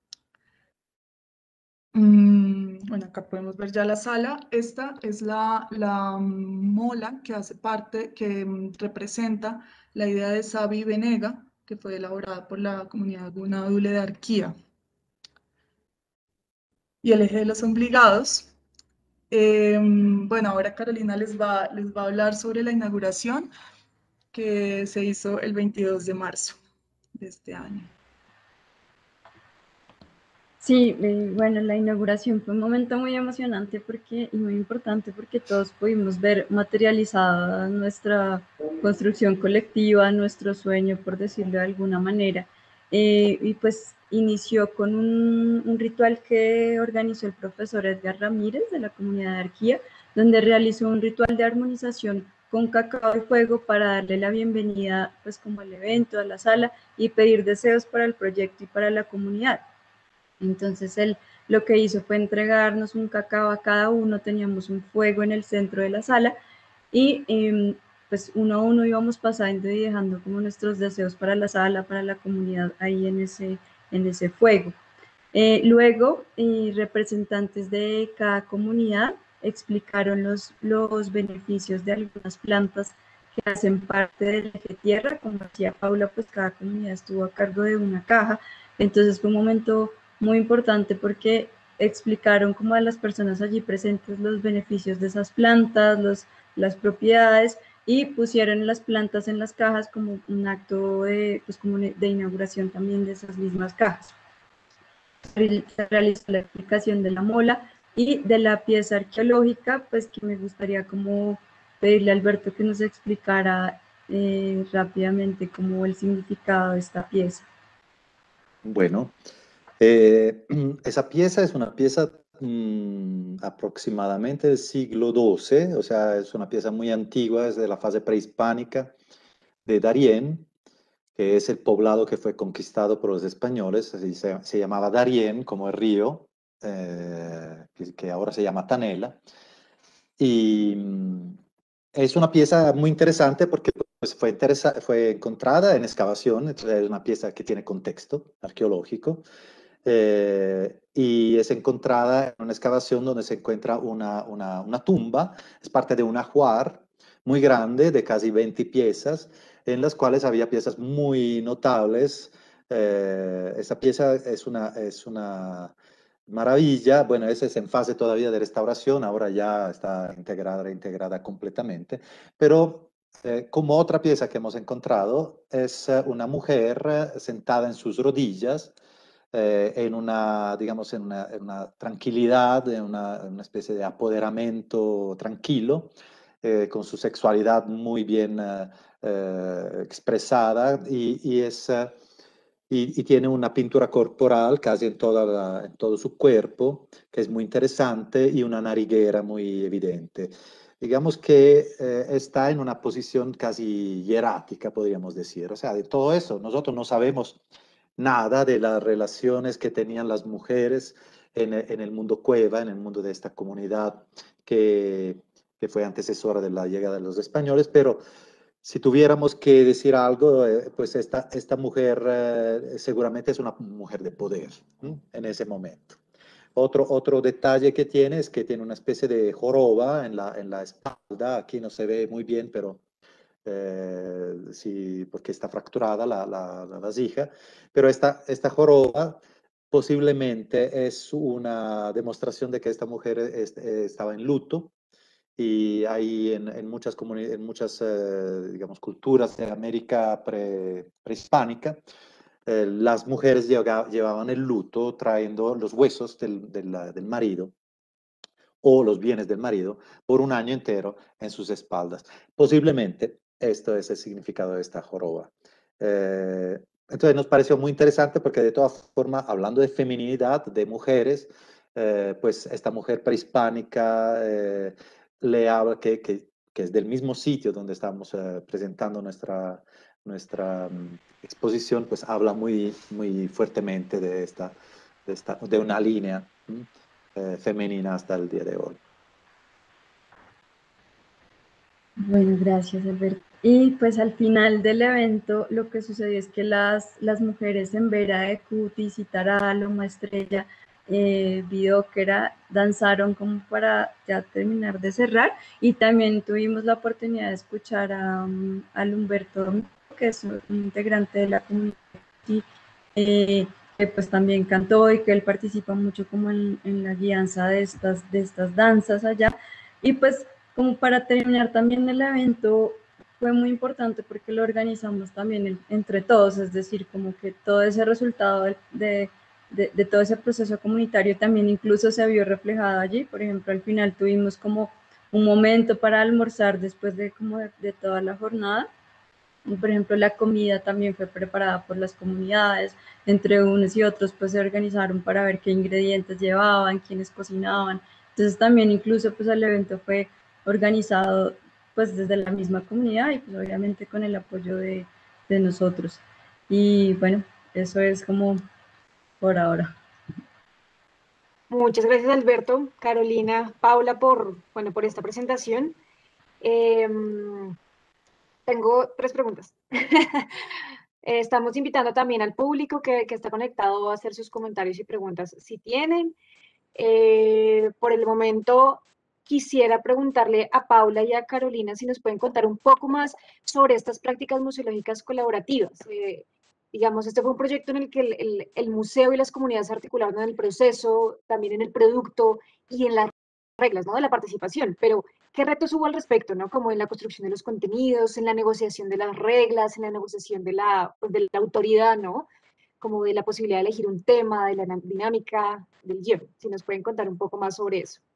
Bueno, acá podemos ver ya la sala. Esta es la mola que hace parte, que representa la idea de Sabi Venega, que fue elaborada por la comunidad Gunadule de Arquía. Y el eje de los obligados. Bueno, ahora Carolina les va a hablar sobre la inauguración que se hizo el 22 de marzo de este año. Sí, bueno, la inauguración fue un momento muy emocionante y muy importante porque todos pudimos ver materializada nuestra construcción colectiva, nuestro sueño, por decirlo de alguna manera. Y pues inició con un ritual que organizó el profesor Edgar Ramírez de la comunidad de Arquía, donde realizó un ritual de armonización con cacao y fuego para darle la bienvenida pues como al evento, a la sala, y pedir deseos para el proyecto y para la comunidad. Entonces él lo que hizo fue entregarnos un cacao a cada uno, teníamos un fuego en el centro de la sala y pues uno a uno íbamos pasando y dejando como nuestros deseos para la sala, para la comunidad ahí en ese fuego. Luego, representantes de cada comunidad explicaron los beneficios de algunas plantas que hacen parte del eje tierra. Como decía Paula, pues cada comunidad estuvo a cargo de una caja. Entonces fue un momento muy importante porque explicaron como a las personas allí presentes los beneficios de esas plantas, las propiedades, y pusieron las plantas en las cajas como un acto como de inauguración también de esas mismas cajas. Se realizó la explicación de la mola y de la pieza arqueológica, pues que me gustaría como pedirle a Alberto que nos explicara rápidamente como el significado de esta pieza. Bueno, esa pieza es una pieza aproximadamente del siglo XII, o sea, es una pieza muy antigua, es de la fase prehispánica de Darién, que es el poblado que fue conquistado por los españoles. Se llamaba Darién, como el río, que ahora se llama Tanela. Y es una pieza muy interesante porque pues fue encontrada en excavación, entonces es una pieza que tiene contexto arqueológico, y es encontrada en una excavación donde se encuentra una tumba, es parte de un ajuar muy grande de casi 20 piezas, en las cuales había piezas muy notables. Esa pieza es una maravilla, bueno, esa es en fase todavía de restauración, ahora ya está reintegrada completamente, pero como otra pieza que hemos encontrado es una mujer sentada en sus rodillas, en una, digamos, en una tranquilidad, en una especie de apoderamiento tranquilo, con su sexualidad muy bien expresada y tiene una pintura corporal casi en todo su cuerpo, que es muy interesante, y una nariguera muy evidente. Digamos que está en una posición casi hierática, podríamos decir. O sea, de todo eso, nosotros no sabemos nada de las relaciones que tenían las mujeres en el mundo cueva, en el mundo de esta comunidad que, que fue antecesora de la llegada de los españoles, pero si tuviéramos que decir algo, pues esta mujer seguramente es una mujer de poder, ¿no? En ese momento. Otro detalle que tiene es que tiene una especie de joroba en la espalda, aquí no se ve muy bien, pero sí, porque está fracturada la vasija, pero esta joroba posiblemente es una demostración de que esta mujer estaba en luto, y hay en en muchas digamos, culturas de América prehispánica, las mujeres llevaban el luto trayendo los huesos del marido o los bienes del marido por un año entero en sus espaldas. Posiblemente esto es el significado de esta joroba. Entonces nos pareció muy interesante porque de todas formas, hablando de feminidad, de mujeres, pues esta mujer prehispánica le habla que es del mismo sitio donde estamos presentando nuestra exposición, pues habla muy fuertemente de una línea femenina hasta el día de hoy. Bueno, gracias, Alberto. Y pues al final del evento lo que sucedió es que las mujeres en Vera de Cutis, Citará, Loma Estrella, Vidóquera, danzaron como para ya terminar de cerrar, y también tuvimos la oportunidad de escuchar al Humberto Domingo, que es un integrante de la comunidad, que pues también cantó y que él participa mucho como en la guianza de estas danzas allá. Y pues como para terminar también el evento, fue muy importante porque lo organizamos también entre todos, es decir, como que todo ese resultado de todo ese proceso comunitario también incluso se vio reflejado allí. Por ejemplo, al final tuvimos como un momento para almorzar después de toda la jornada. Y, por ejemplo, la comida también fue preparada por las comunidades, entre unos y otros pues se organizaron para ver qué ingredientes llevaban, quiénes cocinaban. Entonces también incluso pues el evento fue organizado pues desde la misma comunidad y pues obviamente con el apoyo de nosotros. Y bueno, eso es como por ahora. Muchas gracias, Alberto, Carolina, Paula, por esta presentación. Tengo 3 preguntas. Estamos invitando también al público que está conectado a hacer sus comentarios y preguntas si tienen. Por el momento, quisiera preguntarle a Paula y a Carolina si nos pueden contar un poco más sobre estas prácticas museológicas colaborativas. Digamos, este fue un proyecto en el que el museo y las comunidades se articularon en el proceso, también en el producto y en las reglas, ¿no?, de la participación, pero ¿qué retos hubo al respecto, ¿no? Como en la construcción de los contenidos, en la negociación de las reglas, en la negociación pues, de la autoridad, ¿no? Como de la posibilidad de elegir un tema, de la dinámica del guión. Si nos pueden contar un poco más sobre eso.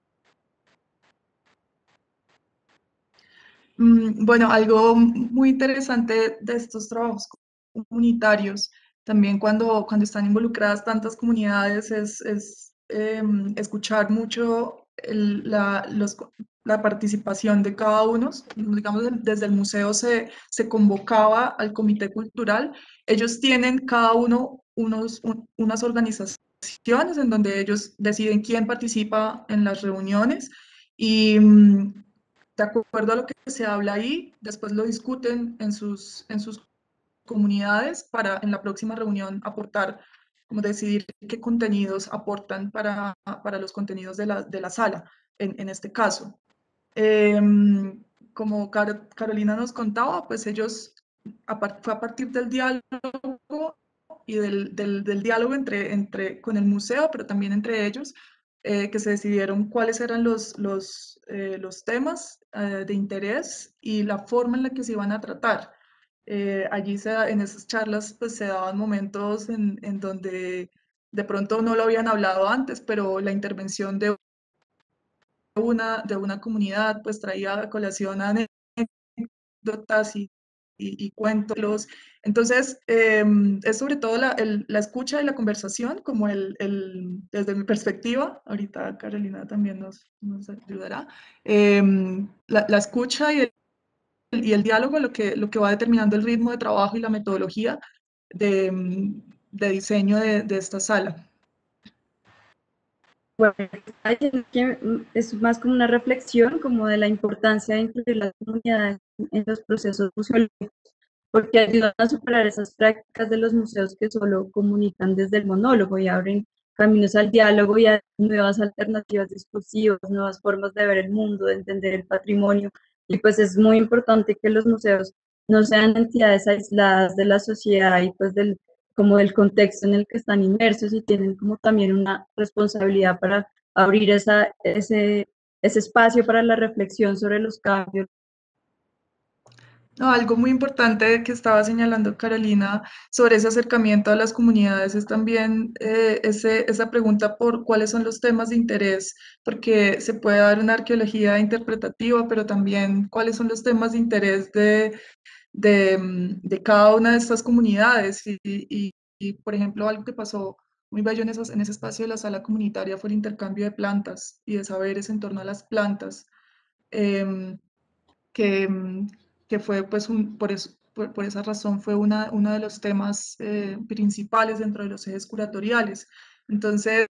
Bueno, algo muy interesante de estos trabajos comunitarios, también cuando están involucradas tantas comunidades, es escuchar mucho la participación de cada uno. Digamos, desde el museo se convocaba al comité cultural. Ellos tienen cada uno unas organizaciones en donde ellos deciden quién participa en las reuniones y de acuerdo a lo que se habla ahí, después lo discuten en sus comunidades para en la próxima reunión aportar, como decidir qué contenidos aportan para los contenidos de la sala, en este caso. Como Carolina nos contaba, pues ellos, fue a partir del diálogo y del diálogo con el museo, pero también entre ellos, que se decidieron cuáles eran los temas de interés y la forma en la que se iban a tratar. Allí en esas charlas pues se daban momentos en donde de pronto no lo habían hablado antes, pero la intervención de una comunidad pues traía a colación anécdotas y cuentos. Entonces, es sobre todo la escucha y la conversación, como desde mi perspectiva, ahorita Carolina también nos ayudará, la escucha y el diálogo lo que va determinando el ritmo de trabajo y la metodología de diseño de esta sala. Bueno, es más como una reflexión como de la importancia de incluir las comunidades en los procesos museológicos, porque ayudan a superar esas prácticas de los museos que solo comunican desde el monólogo y abren caminos al diálogo y a nuevas alternativas discursivas, nuevas formas de ver el mundo, de entender el patrimonio. Y pues es muy importante que los museos no sean entidades aisladas de la sociedad y pues como del contexto en el que están inmersos, y tienen como también una responsabilidad para abrir ese espacio para la reflexión sobre los cambios. No, algo muy importante que estaba señalando Carolina sobre ese acercamiento a las comunidades es también esa pregunta por cuáles son los temas de interés, porque se puede dar una arqueología interpretativa, pero también cuáles son los temas de interés de cada una de estas comunidades. Y, por ejemplo, algo que pasó muy bello en ese espacio de la sala comunitaria fue el intercambio de plantas y de saberes en torno a las plantas. Em, que, que fue pues por esa razón fue uno de los temas principales dentro de los ejes curatoriales. Entonces,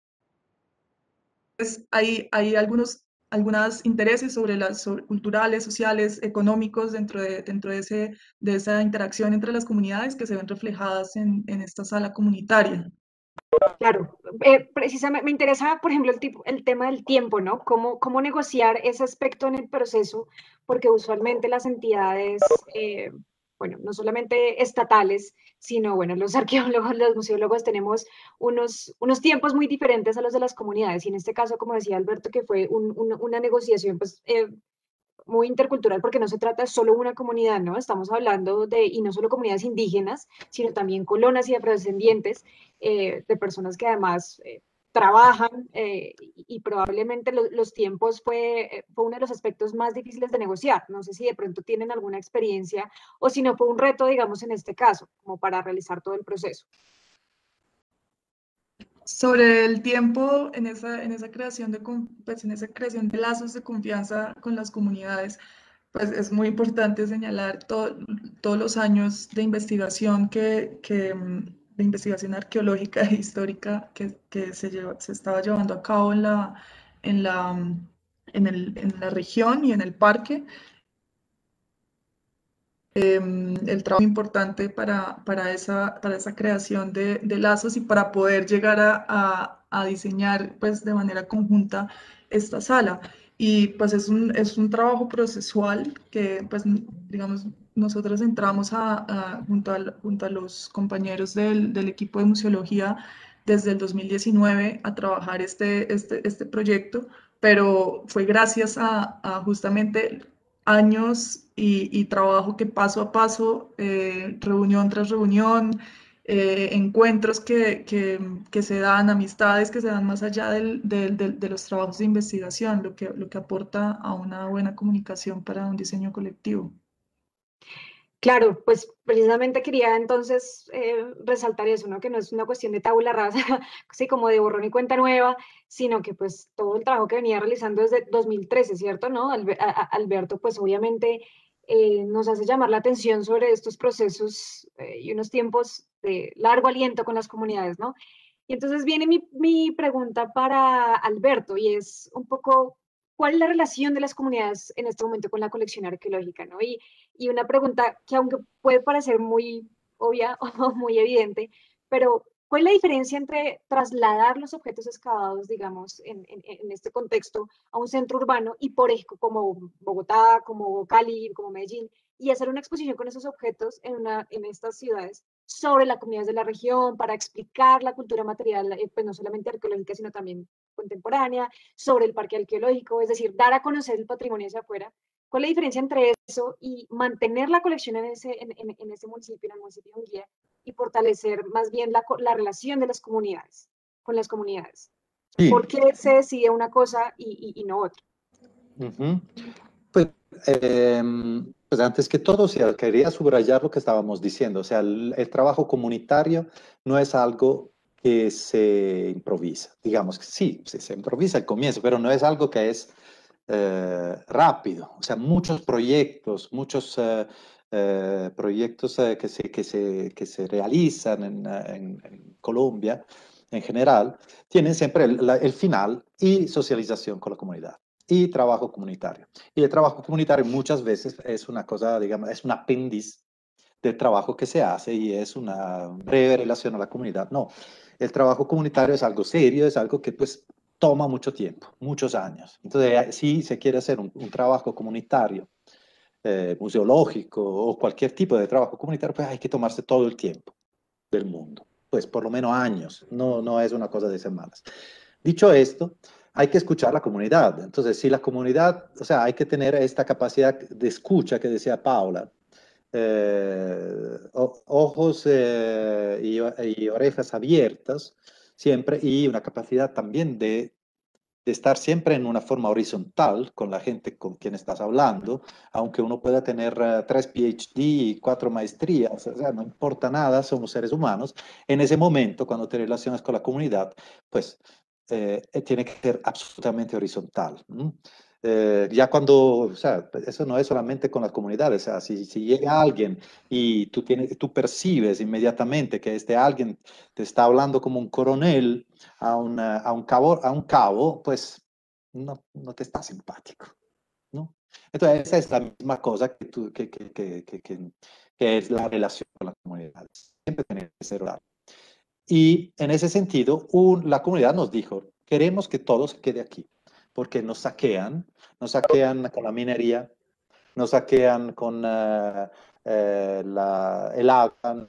hay algunos intereses sobre culturales, sociales, económicos dentro de esa interacción entre las comunidades que se ven reflejadas en esta sala comunitaria. Claro, precisamente me interesa, por ejemplo, el tema del tiempo, ¿no? ¿Cómo negociar ese aspecto en el proceso? Porque usualmente las entidades, bueno, no solamente estatales, sino, bueno, los arqueólogos, los museólogos tenemos unos tiempos muy diferentes a los de las comunidades. Y en este caso, como decía Alberto, que fue una negociación, pues, muy intercultural, porque no se trata de solo una comunidad, ¿no? Estamos hablando y no solo comunidades indígenas, sino también colonas y afrodescendientes, de personas que además trabajan, y probablemente los tiempos fue uno de los aspectos más difíciles de negociar. No sé si de pronto tienen alguna experiencia o si no fue un reto, digamos, en este caso, como para realizar todo el proceso. Sobre el tiempo en esa creación en esa creación de lazos de confianza con las comunidades, pues es muy importante señalar todos los años de investigación de investigación arqueológica e histórica que se estaba llevando a cabo en la, en la región y en el parque. El trabajo importante para esa creación de lazos y para poder llegar a diseñar pues, de manera conjunta esta sala. Y pues es un trabajo procesual que, pues, digamos, nosotros entramos junto a los compañeros del equipo de museología desde el 2019 a trabajar este proyecto, pero fue gracias a justamente años y trabajo que paso a paso, reunión tras reunión, encuentros que se dan, amistades que se dan más allá de los trabajos de investigación, lo que aporta a una buena comunicación para un diseño colectivo. Claro, pues precisamente quería entonces resaltar eso, ¿no? Que no es una cuestión de tabula rasa, así como de borrón y cuenta nueva, sino que pues todo el trabajo que venía realizando desde 2013, ¿cierto? ¿No? Alberto, pues obviamente nos hace llamar la atención sobre estos procesos y unos tiempos de largo aliento con las comunidades, ¿no? Y entonces viene mi pregunta para Alberto y es un poco ¿cuál es la relación de las comunidades en este momento con la colección arqueológica, ¿no? Y una pregunta que aunque puede parecer muy obvia o muy evidente, pero ¿cuál es la diferencia entre trasladar los objetos excavados, digamos, en este contexto a un centro urbano y, por ejemplo, como Bogotá, como Cali, como Medellín, y hacer una exposición con esos objetos en estas ciudades sobre las comunidades de la región para explicar la cultura material, pues no solamente arqueológica, sino también contemporánea, sobre el parque arqueológico, es decir, dar a conocer el patrimonio hacia afuera? ¿Cuál es la diferencia entre eso y mantener la colección en ese municipio, en el municipio de Unguía, y fortalecer más bien la relación de las comunidades con las comunidades? ¿Por Sí. qué se decide una cosa y no otra? Ujú. Pues, pues antes que todo, o sea, quería subrayar lo que estábamos diciendo. O sea, el trabajo comunitario no es algo que se improvisa. Digamos que sí, se improvisa al comienzo, pero no es algo que es rápido. O sea, muchos proyectos, proyectos que se realizan en Colombia en general, tienen siempre el final y socialización con la comunidad y trabajo comunitario. Y el trabajo comunitario muchas veces es una cosa, digamos, es un apéndice del trabajo que se hace y es una breve relación a la comunidad. No, el trabajo comunitario es algo serio, es algo que pues toma mucho tiempo, muchos años. Entonces, si se quiere hacer un trabajo comunitario, museológico o cualquier tipo de trabajo comunitario, pues hay que tomarse todo el tiempo del mundo, pues por lo menos años, no es una cosa de semanas. Dicho esto, hay que escuchar a la comunidad. Entonces, si la comunidad, o sea, hay que tener esta capacidad de escucha que decía Paula, ojos y orejas abiertas siempre y una capacidad también de estar siempre en una forma horizontal con la gente con quien estás hablando, aunque uno pueda tener 3 PhD y 4 maestrías, o sea, no importa nada, somos seres humanos. En ese momento, cuando te relacionas con la comunidad, pues tiene que ser absolutamente horizontal. Ya cuando, o sea, eso no es solamente con las comunidades, o sea, si llega alguien y tú percibes inmediatamente que este alguien te está hablando como un coronel, a un cabo, pues no te está simpático, ¿no? Entonces, esa es la misma cosa que es la relación con la comunidad. Siempre tiene que ser oral. Y en ese sentido, la comunidad nos dijo, queremos que todo se quede aquí, porque nos saquean con la minería, nos saquean con el agua,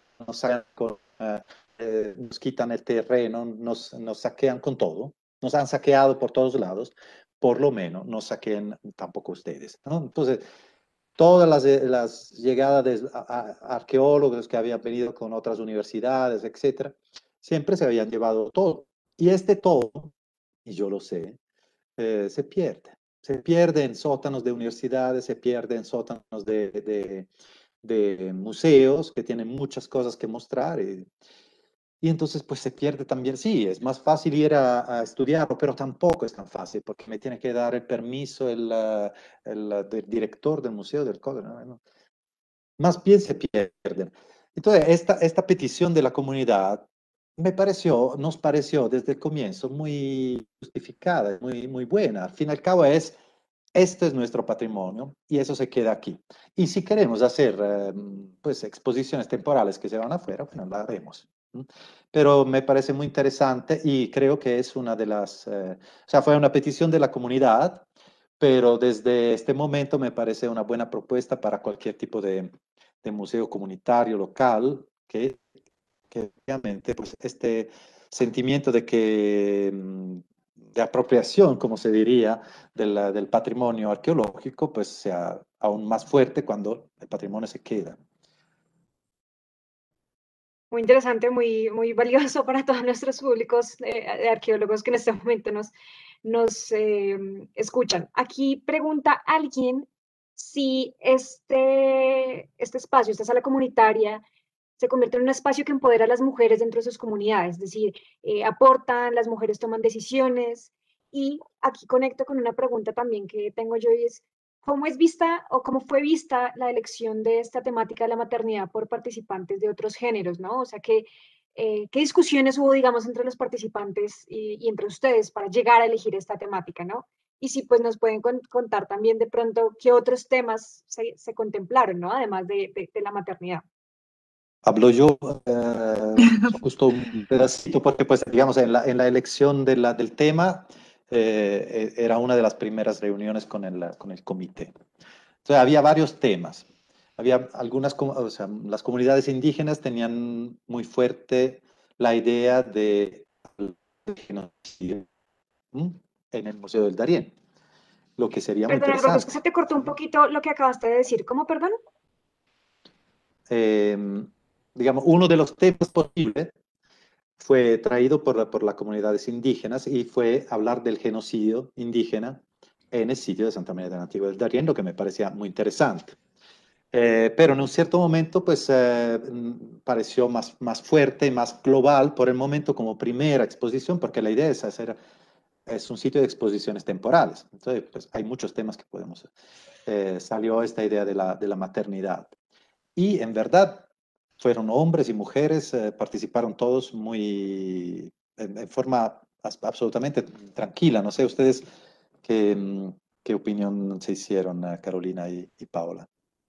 nos quitan el terreno, nos saquean con todo, nos han saqueado por todos lados, por lo menos no saquen tampoco ustedes, ¿no? Entonces, todas las llegadas de arqueólogos que habían venido con otras universidades, etcétera, siempre se habían llevado todo. Y este todo, y yo lo sé, se pierde. Se pierde en sótanos de universidades, se pierde en sótanos de museos que tienen muchas cosas que mostrar. Y entonces, pues se pierde también. Sí, es más fácil ir a estudiarlo, pero tampoco es tan fácil porque me tiene que dar el permiso del director del museo del código, ¿no? Más bien se pierden. Entonces, esta petición de la comunidad nos pareció desde el comienzo muy justificada, muy buena. Al fin y al cabo esto es nuestro patrimonio y eso se queda aquí. Y si queremos hacer pues exposiciones temporales que se van afuera, bueno, la haremos. Pero me parece muy interesante y creo que es una de o sea, fue una petición de la comunidad, pero desde este momento me parece una buena propuesta para cualquier tipo de museo comunitario local que obviamente pues este sentimiento de apropiación, como se diría, del patrimonio arqueológico, pues sea aún más fuerte cuando el patrimonio se queda. Muy interesante, muy valioso para todos nuestros públicos de arqueólogos que en este momento nos escuchan. Aquí pregunta alguien si este espacio, esta sala comunitaria, se convierte en un espacio que empodera a las mujeres dentro de sus comunidades, es decir, aportan, las mujeres toman decisiones. Y aquí conecto con una pregunta también que tengo yo y es, ¿cómo es vista o cómo fue vista la elección de esta temática de la maternidad por participantes de otros géneros, ¿no? O sea, ¿qué discusiones hubo, digamos, entre los participantes y entre ustedes para llegar a elegir esta temática, ¿no? y si pues nos pueden contar también de pronto qué otros temas se contemplaron, ¿no? Además de la maternidad. Hablo yo justo un pedacito porque, pues, digamos, en la elección del tema era una de las primeras reuniones con el comité. Entonces, había varios temas. Había o sea, las comunidades indígenas tenían muy fuerte la idea de genocidio, ¿m? En el Museo del Darién, lo que sería muy Perdón, Alberto, es que interesante. se te cortó un poquito lo que acabaste de decir. ¿Cómo, perdón? Eh, digamos, uno de los temas posibles fue traído por las comunidades indígenas y fue hablar del genocidio indígena en el sitio de Santa María de la Antigua del Darién, lo que me parecía muy interesante. Pero en un cierto momento, pues, pareció más fuerte y más global por el momento como primera exposición, porque la idea es un sitio de exposiciones temporales. Entonces, pues, hay muchos temas que podemos... salió esta idea de la maternidad. Y en verdad fueron hombres y mujeres, participaron todos en forma absolutamente tranquila. No sé ustedes qué opinión se hicieron, Carolina y Paola.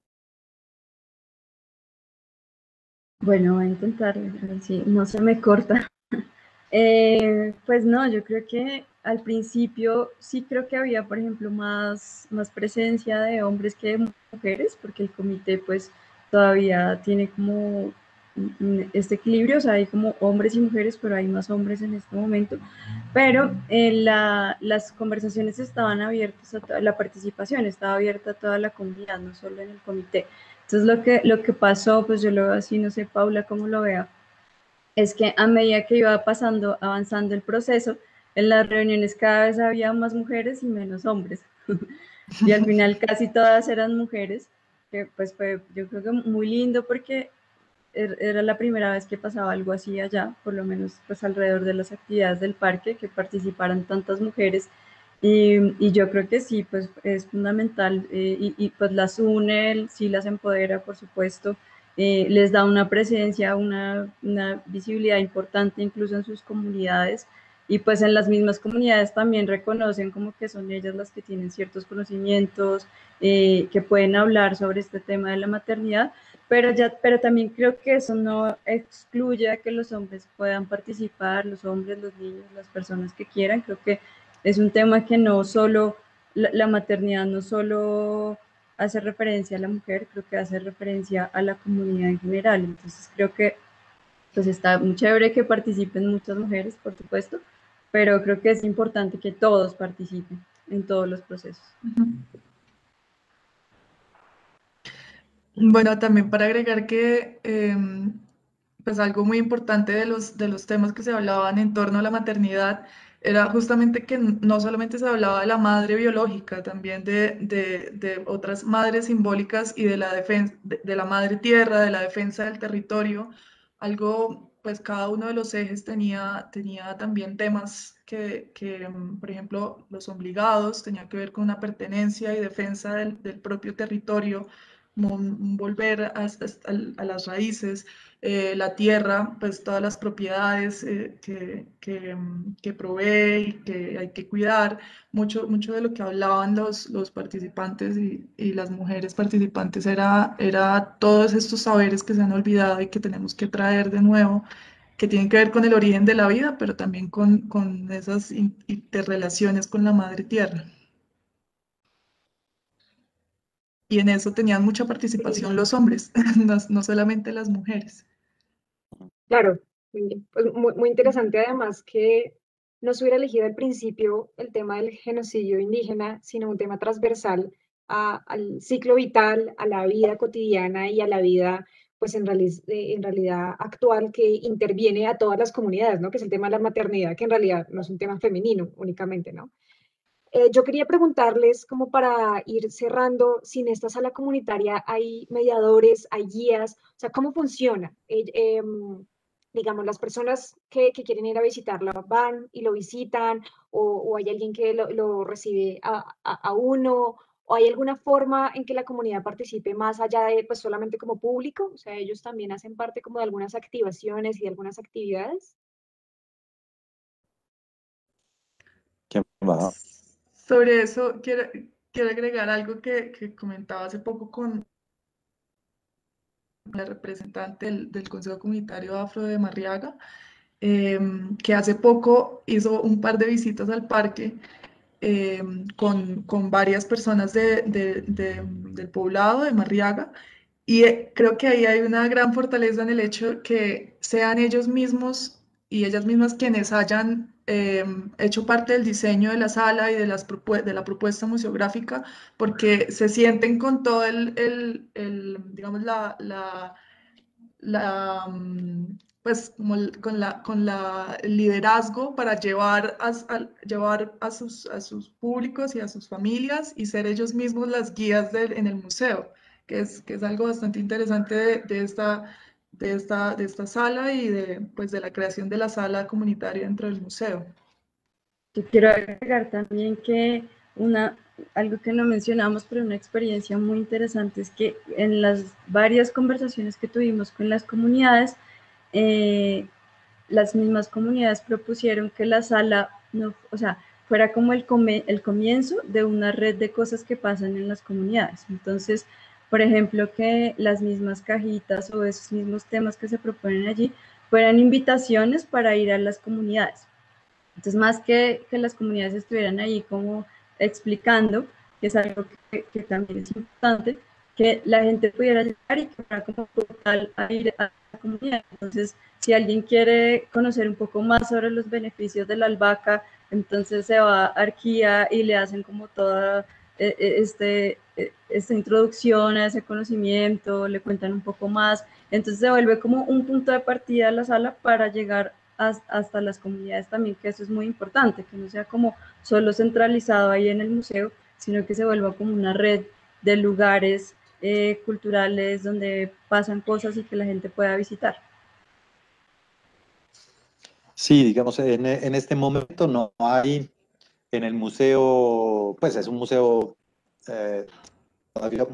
Bueno, voy a intentar, a ver si no se me corta. Pues no, yo creo que al principio sí creo que había, por ejemplo, más presencia de hombres que de mujeres, porque el comité pues todavía tiene como este equilibrio, o sea, hay como hombres y mujeres, pero hay más hombres en este momento. Pero las conversaciones estaban abiertas a toda la participación, estaba abierta a toda la comunidad, no solo en el comité. Entonces lo que pasó, pues yo lo veo así, no sé, Paula, cómo lo vea, es que a medida que iba pasando, avanzando el proceso, en las reuniones cada vez había más mujeres y menos hombres. Y al final casi todas eran mujeres, que pues fue yo creo que muy lindo porque era la primera vez que pasaba algo así allá, por lo menos pues alrededor de las actividades del parque, que participaran tantas mujeres. Y yo creo que sí, pues es fundamental y pues las une, sí las empodera, por supuesto, les da una presencia, una visibilidad importante incluso en sus comunidades y pues en las mismas comunidades también reconocen como que son ellas las que tienen ciertos conocimientos, que pueden hablar sobre este tema de la maternidad, pero también creo que eso no excluye a que los hombres puedan participar, los hombres, los niños, las personas que quieran. Creo que es un tema que no solo, la maternidad no solo hace referencia a la mujer, creo que hace referencia a la comunidad en general. Entonces creo que pues está muy chévere que participen muchas mujeres, por supuesto, pero creo que es importante que todos participen en todos los procesos. Bueno, también para agregar que pues algo muy importante de los temas que se hablaban en torno a la maternidad era justamente que no solamente se hablaba de la madre biológica, también de otras madres simbólicas y de la defensa, de la madre tierra, de la defensa del territorio. Algo, pues cada uno de los ejes tenía también temas por ejemplo, los obligados, tenía que ver con una pertenencia y defensa del propio territorio, volver a las raíces, la tierra, pues todas las propiedades que provee y que hay que cuidar. Mucho de lo que hablaban los participantes y las mujeres participantes era todos estos saberes que se han olvidado y que tenemos que traer de nuevo, que tienen que ver con el origen de la vida, pero también con esas interrelaciones con la madre tierra. Y en eso tenían mucha Sí, participación los hombres, no solamente las mujeres. claro, pues muy interesante además que no se hubiera elegido al principio el tema del genocidio indígena, sino un tema transversal al ciclo vital, a la vida cotidiana y a la vida, pues en realidad actual que interviene a todas las comunidades, ¿no? Que es el tema de la maternidad, que en realidad no es un tema femenino únicamente, ¿no? Yo quería preguntarles, como para ir cerrando, si en esta sala comunitaria hay mediadores, hay guías, o sea, ¿cómo funciona? Digamos, las personas que quieren ir a visitarla van y lo visitan, o hay alguien que lo recibe a uno, o hay alguna forma en que la comunidad participe más allá de pues solamente como público, o sea, ellos también hacen parte como de algunas activaciones y de algunas actividades. ¿Quién va? Sobre eso quiero agregar algo que comentaba hace poco con la representante del Consejo Comunitario Afro de Marriaga, que hace poco hizo un par de visitas al parque con varias personas del poblado de Marriaga. Y creo que ahí hay una gran fortaleza en el hecho que sean ellos mismos y ellas mismas quienes hayan hecho parte del diseño de la sala y de la propuesta museográfica, porque se sienten con todo digamos, pues como el liderazgo para llevar a sus públicos y a sus familias y ser ellos mismos las guías en el museo, que es algo bastante interesante de esta sala y pues de la creación de la sala comunitaria dentro del museo. Yo quiero agregar también que algo que no mencionamos, pero una experiencia muy interesante es que en las varias conversaciones que tuvimos con las comunidades, las mismas comunidades propusieron que la sala no, o sea, fuera como el comienzo de una red de cosas que pasan en las comunidades. Entonces, por ejemplo, que las mismas cajitas o esos mismos temas que se proponen allí fueran invitaciones para ir a las comunidades. Entonces, más que las comunidades estuvieran ahí como explicando, que es algo que también es importante, que la gente pudiera llegar y que fuera como total a ir a la comunidad. Entonces, si alguien quiere conocer un poco más sobre los beneficios de la albahaca, entonces se va a Arquía y le hacen como toda esta introducción a ese conocimiento, le cuentan un poco más. Entonces se vuelve como un punto de partida a la sala para llegar hasta las comunidades también, que eso es muy importante, que no sea como solo centralizado ahí en el museo, sino que se vuelva como una red de lugares culturales donde pasan cosas y que la gente pueda visitar. Sí, digamos, en este momento no hay en el museo, pues es un museo todavía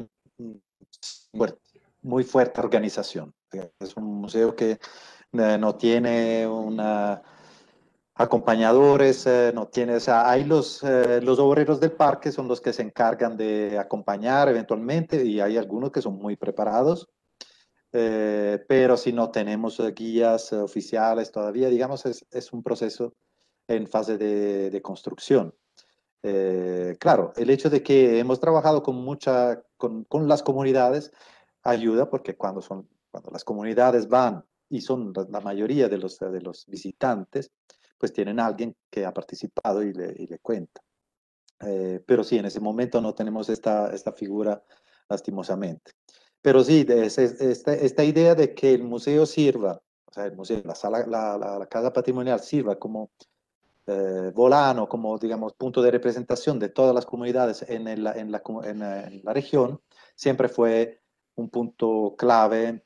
muy fuerte organización. Es un museo que no tiene una acompañadores, no tiene, o sea, hay los obreros del parque son los que se encargan de acompañar eventualmente y hay algunos que son muy preparados, pero si no tenemos guías oficiales todavía, digamos, es un proceso en fase de construcción. Claro, el hecho de que hemos trabajado con las comunidades ayuda porque cuando las comunidades van y son la mayoría de los visitantes, pues tienen a alguien que ha participado y le cuenta. Pero sí, en ese momento no tenemos esta figura lastimosamente. Pero sí, esta idea de que el museo sirva, o sea, el museo, la sala, la casa patrimonial sirva como volano, como digamos punto de representación de todas las comunidades en la región, siempre fue un punto clave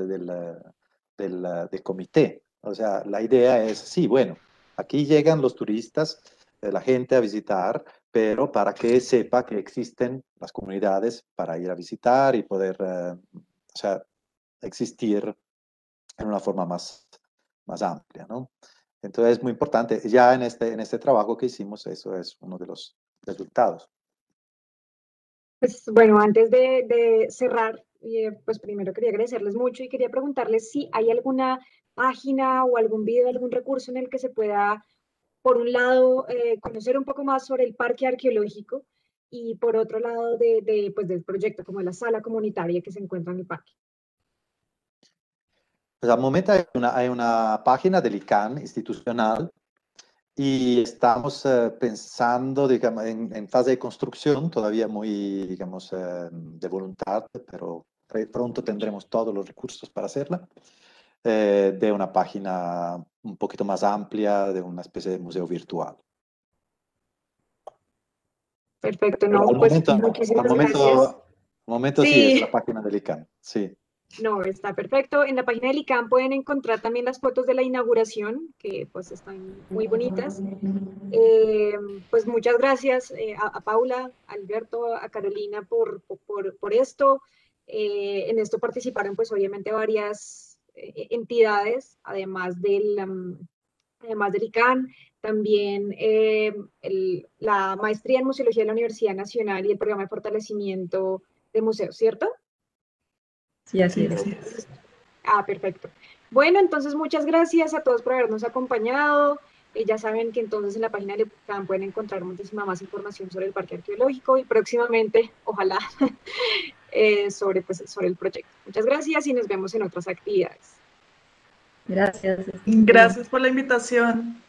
del comité. O sea, la idea es, sí, bueno, aquí llegan los turistas, la gente a visitar, pero para que sepa que existen las comunidades para ir a visitar y poder, o sea, existir en una forma más amplia, ¿no? Entonces es muy importante. Ya en este trabajo que hicimos, eso es uno de los resultados. Pues bueno, antes de cerrar, pues primero quería agradecerles mucho y quería preguntarles si hay alguna página o algún video, algún recurso en el que se pueda, por un lado, conocer un poco más sobre el parque arqueológico y por otro lado pues del proyecto, como la sala comunitaria que se encuentra en el parque. Pues al momento hay una página del ICANN institucional y estamos pensando, digamos, en fase de construcción, todavía muy, digamos, de voluntad, pero pronto tendremos todos los recursos para hacerla, de una página un poquito más amplia, de una especie de museo virtual. Perfecto, Pero no, pues muchísimas gracias. al momento sí, es la Sí, página del ICANN, sí. no, está perfecto. En la página del ICANN pueden encontrar también las fotos de la inauguración, que pues están muy bonitas. Eh, pues muchas gracias a Paula, a Alberto, a Carolina por esto. En esto participaron pues obviamente varias entidades, además además del ICANN, también la maestría en museología de la Universidad Nacional y el programa de fortalecimiento de museos, ¿cierto? Sí, así es. Así es. Ah, perfecto. Bueno, entonces muchas gracias a todos por habernos acompañado. Ya saben que entonces en la página de ICANN pueden encontrar muchísima más información sobre el parque arqueológico y próximamente, ojalá, sobre el proyecto. Muchas gracias y nos vemos en otras actividades. Gracias. Gracias por la invitación.